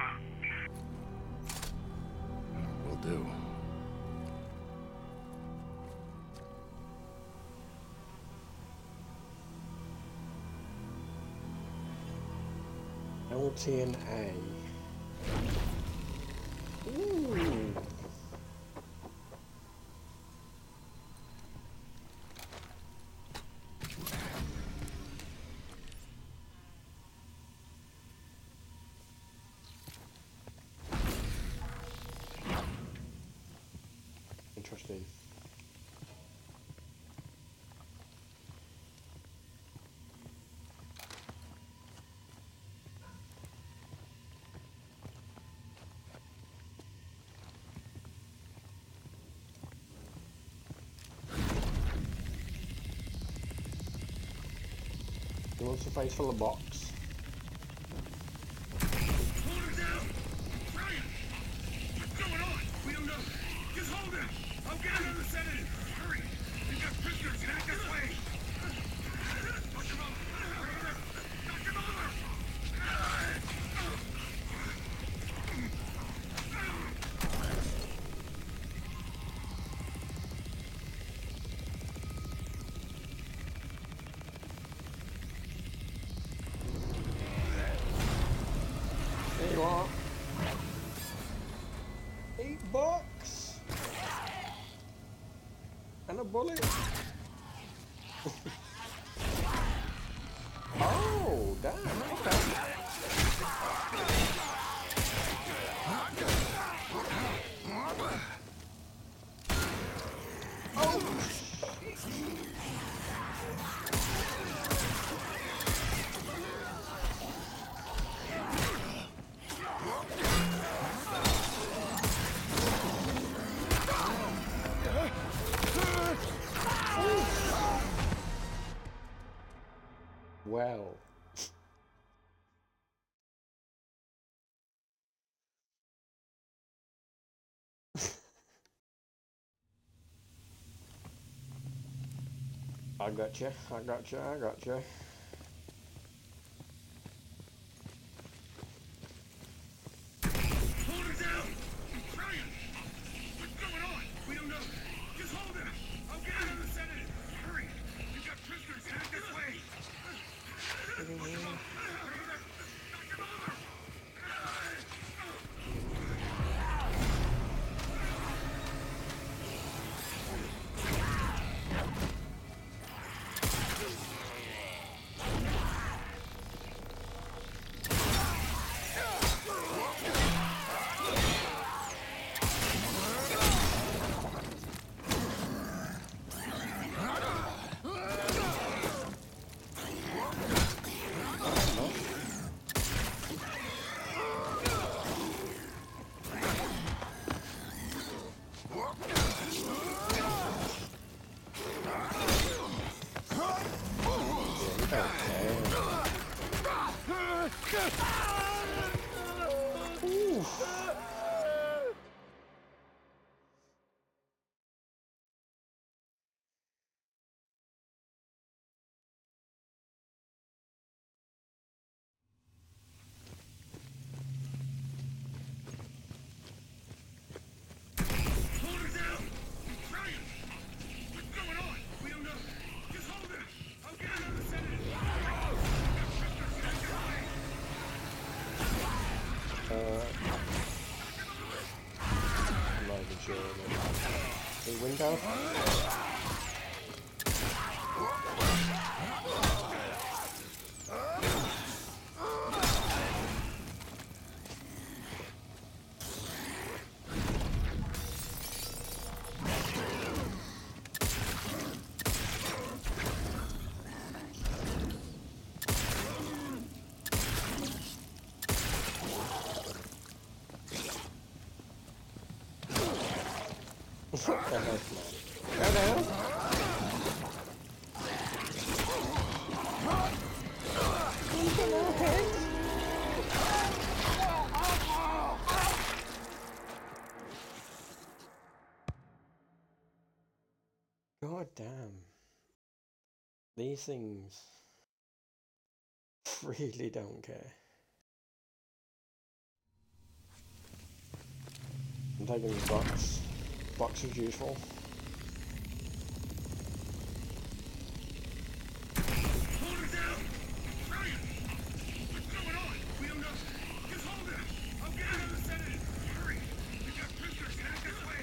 go. Will do. L T N A. Ooh. He wants a face full of box. Hold her down! Brian! What's going on? We don't know. Just hold her! I'll get another sedative! Hurry! We've got prisoners in this way! Doctor Muller! Doctor Muller! There you are. Eight bucks and a bullet. Oh, damn. Okay. Oh. Well. I got you, I got you, I got you. Hold her down! Brian! What's going on? We don't know. Just hold her! I'll get another sedative! Hurry! We've got prisoners headed this way! Doctor Muller! Window. What the heck, man? What the hell? God damn. These things really don't care. I'm taking the box. Box is useful. Hold her down! Brian! What's going on? We don't know. Just hold her! I'll get another sedative! Hurry! We've got prisoners headed this way!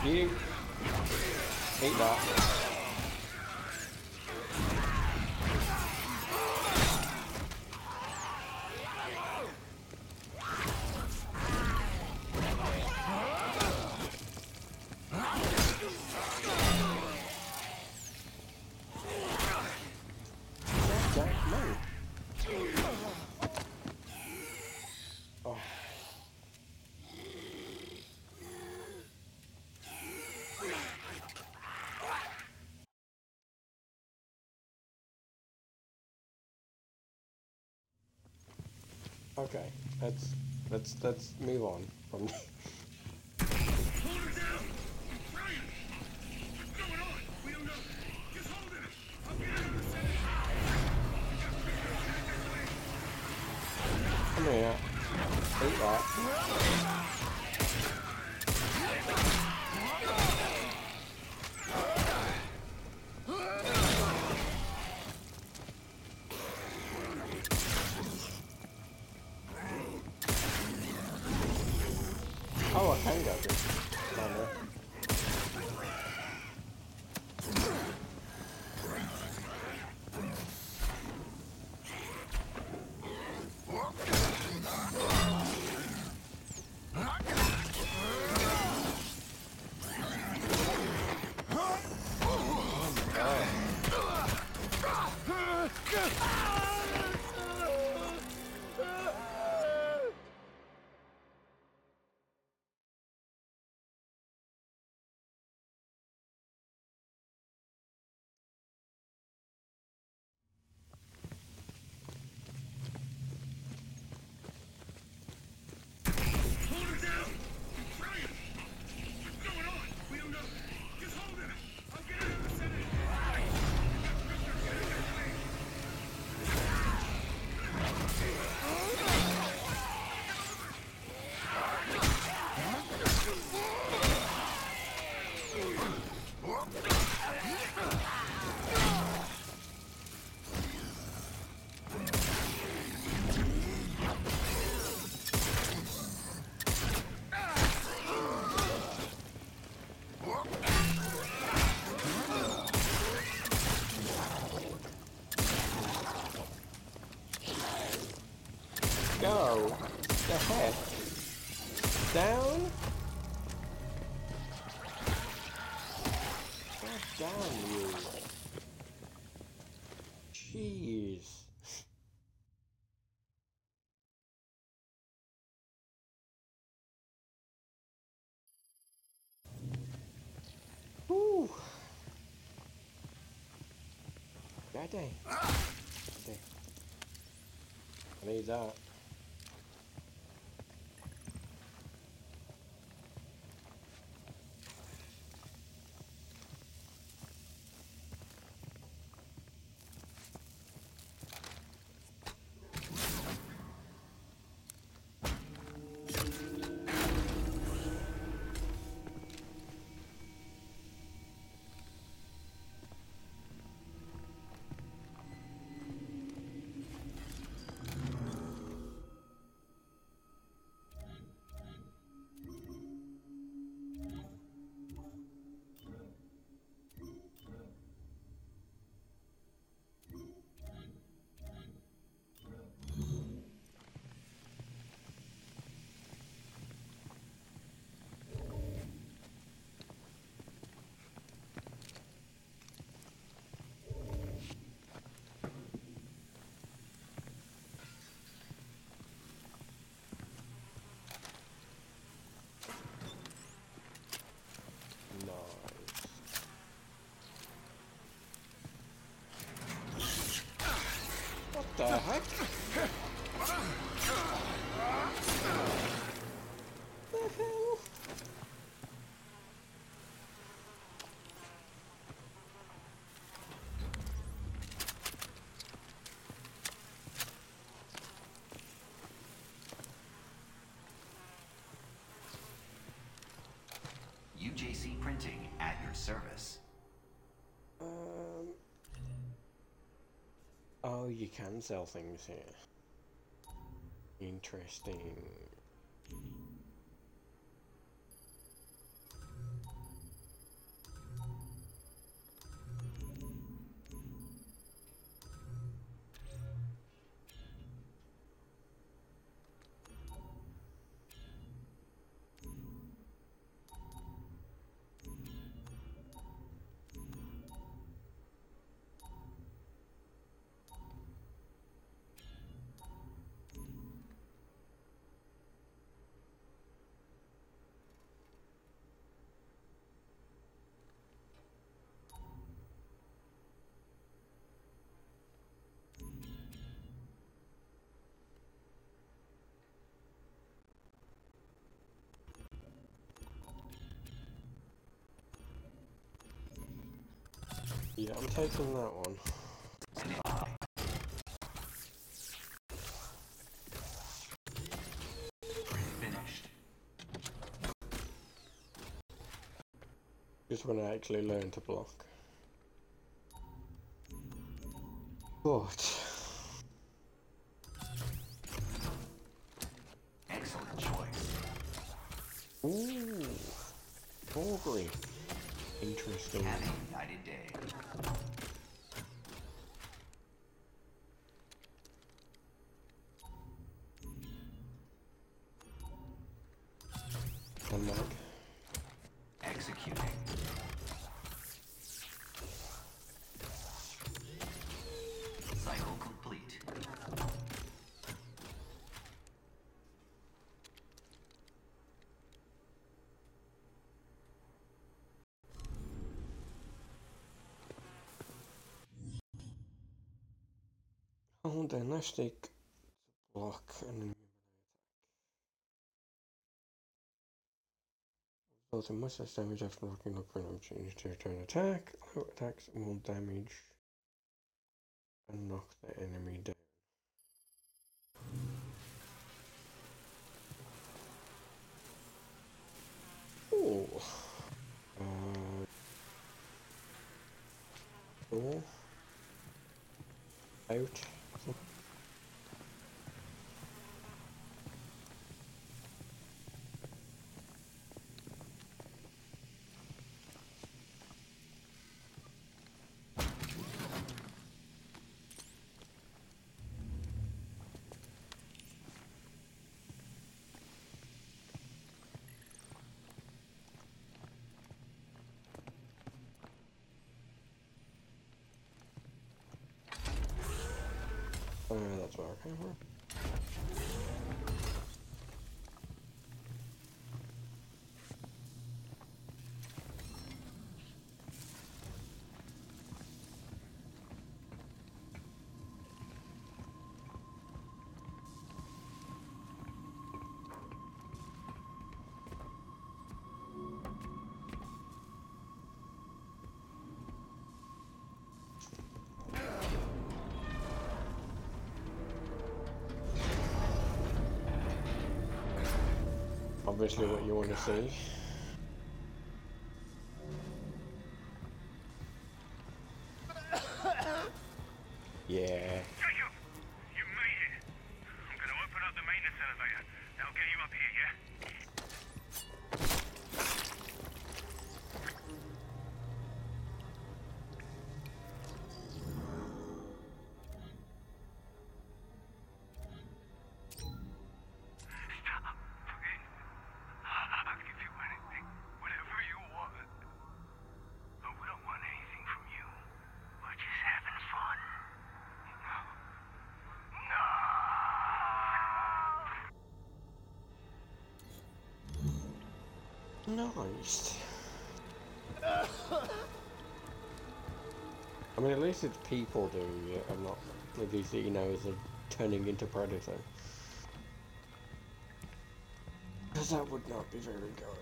you. Eat that. Okay, let's let's let's move on from. Come here. Eat that. Oh, I can go this. Oh, no. Go! The heck? Down? God damn you. Jeez. Whew. God dang. Okay. I need that. What the heck? The hell? U J C Printing at your service. Um. Oh, you can sell things here. Interesting. Yeah, I'm taking that one. Finished. Just when I actually learn to block. But Excellent choice. ooh, augury. Interesting. Have a united day. Unlock. Executing. Cycle complete. Hold down left stick to block and then resulting much less damage after blocking lock for an opportunity to return attack. Low attacks will damage and knock the enemy down. Ooh. Uh, door. Out. Oh, that's where I came from. Obviously what you want to see. Yeah. Jacob! You made it! I'm gonna open up the maintenance elevator. That'll get you up here, yeah? Stop, please. I'll give you anything. Whatever you want. But we don't want anything from you. We're just having fun. No. Nice. I mean, at least it's people doing it, and not like these Xenos are turning into Predator. Because that would not be very good.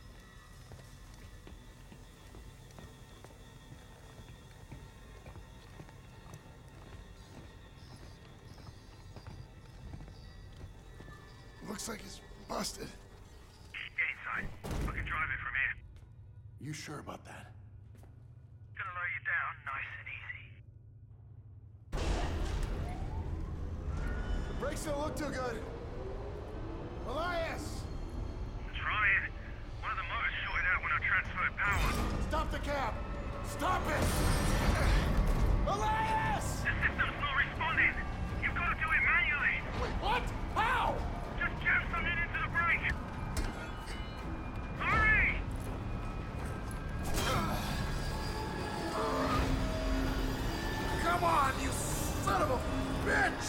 Looks like it's busted. Get inside. I can drive it from here. You sure about that? Gonna lower you down nice and easy. The brakes don't look too good. Elias! Trying. One of the motors shorted out when I transferred power. Stop the cab! Stop it! Elias! The system's not responding. You've got to do it manually. Wait, what? How? Just jam something into the brake. Hurry! Come on, you son of a bitch!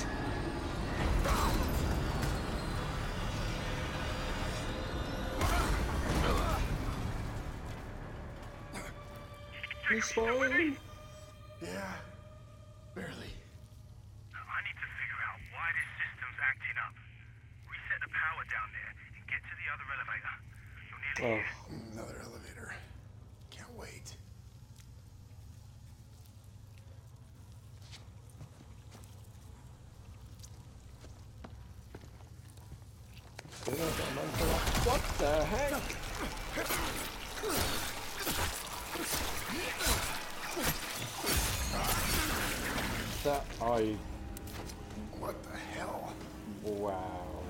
He's fine. Yeah, barely. I need to figure out why this system's acting up. Reset the power down there and get to the other elevator. You're nearly Oh. here. Another elevator. Can't wait. What the heck? That I... What the hell? Wow.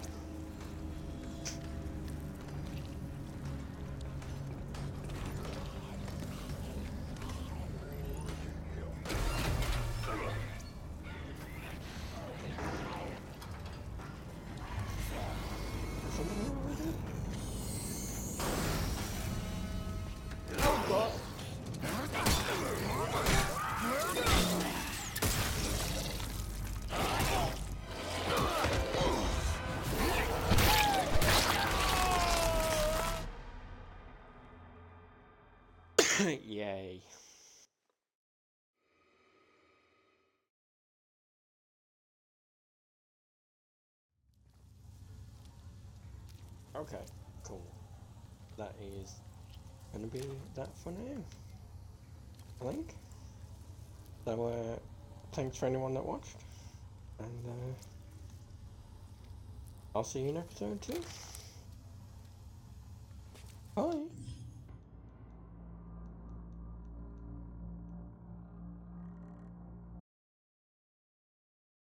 Yay. Okay, cool. That is gonna be that for now, I think. So, uh, thanks for anyone that watched, and uh, I'll see you next time too. Bye.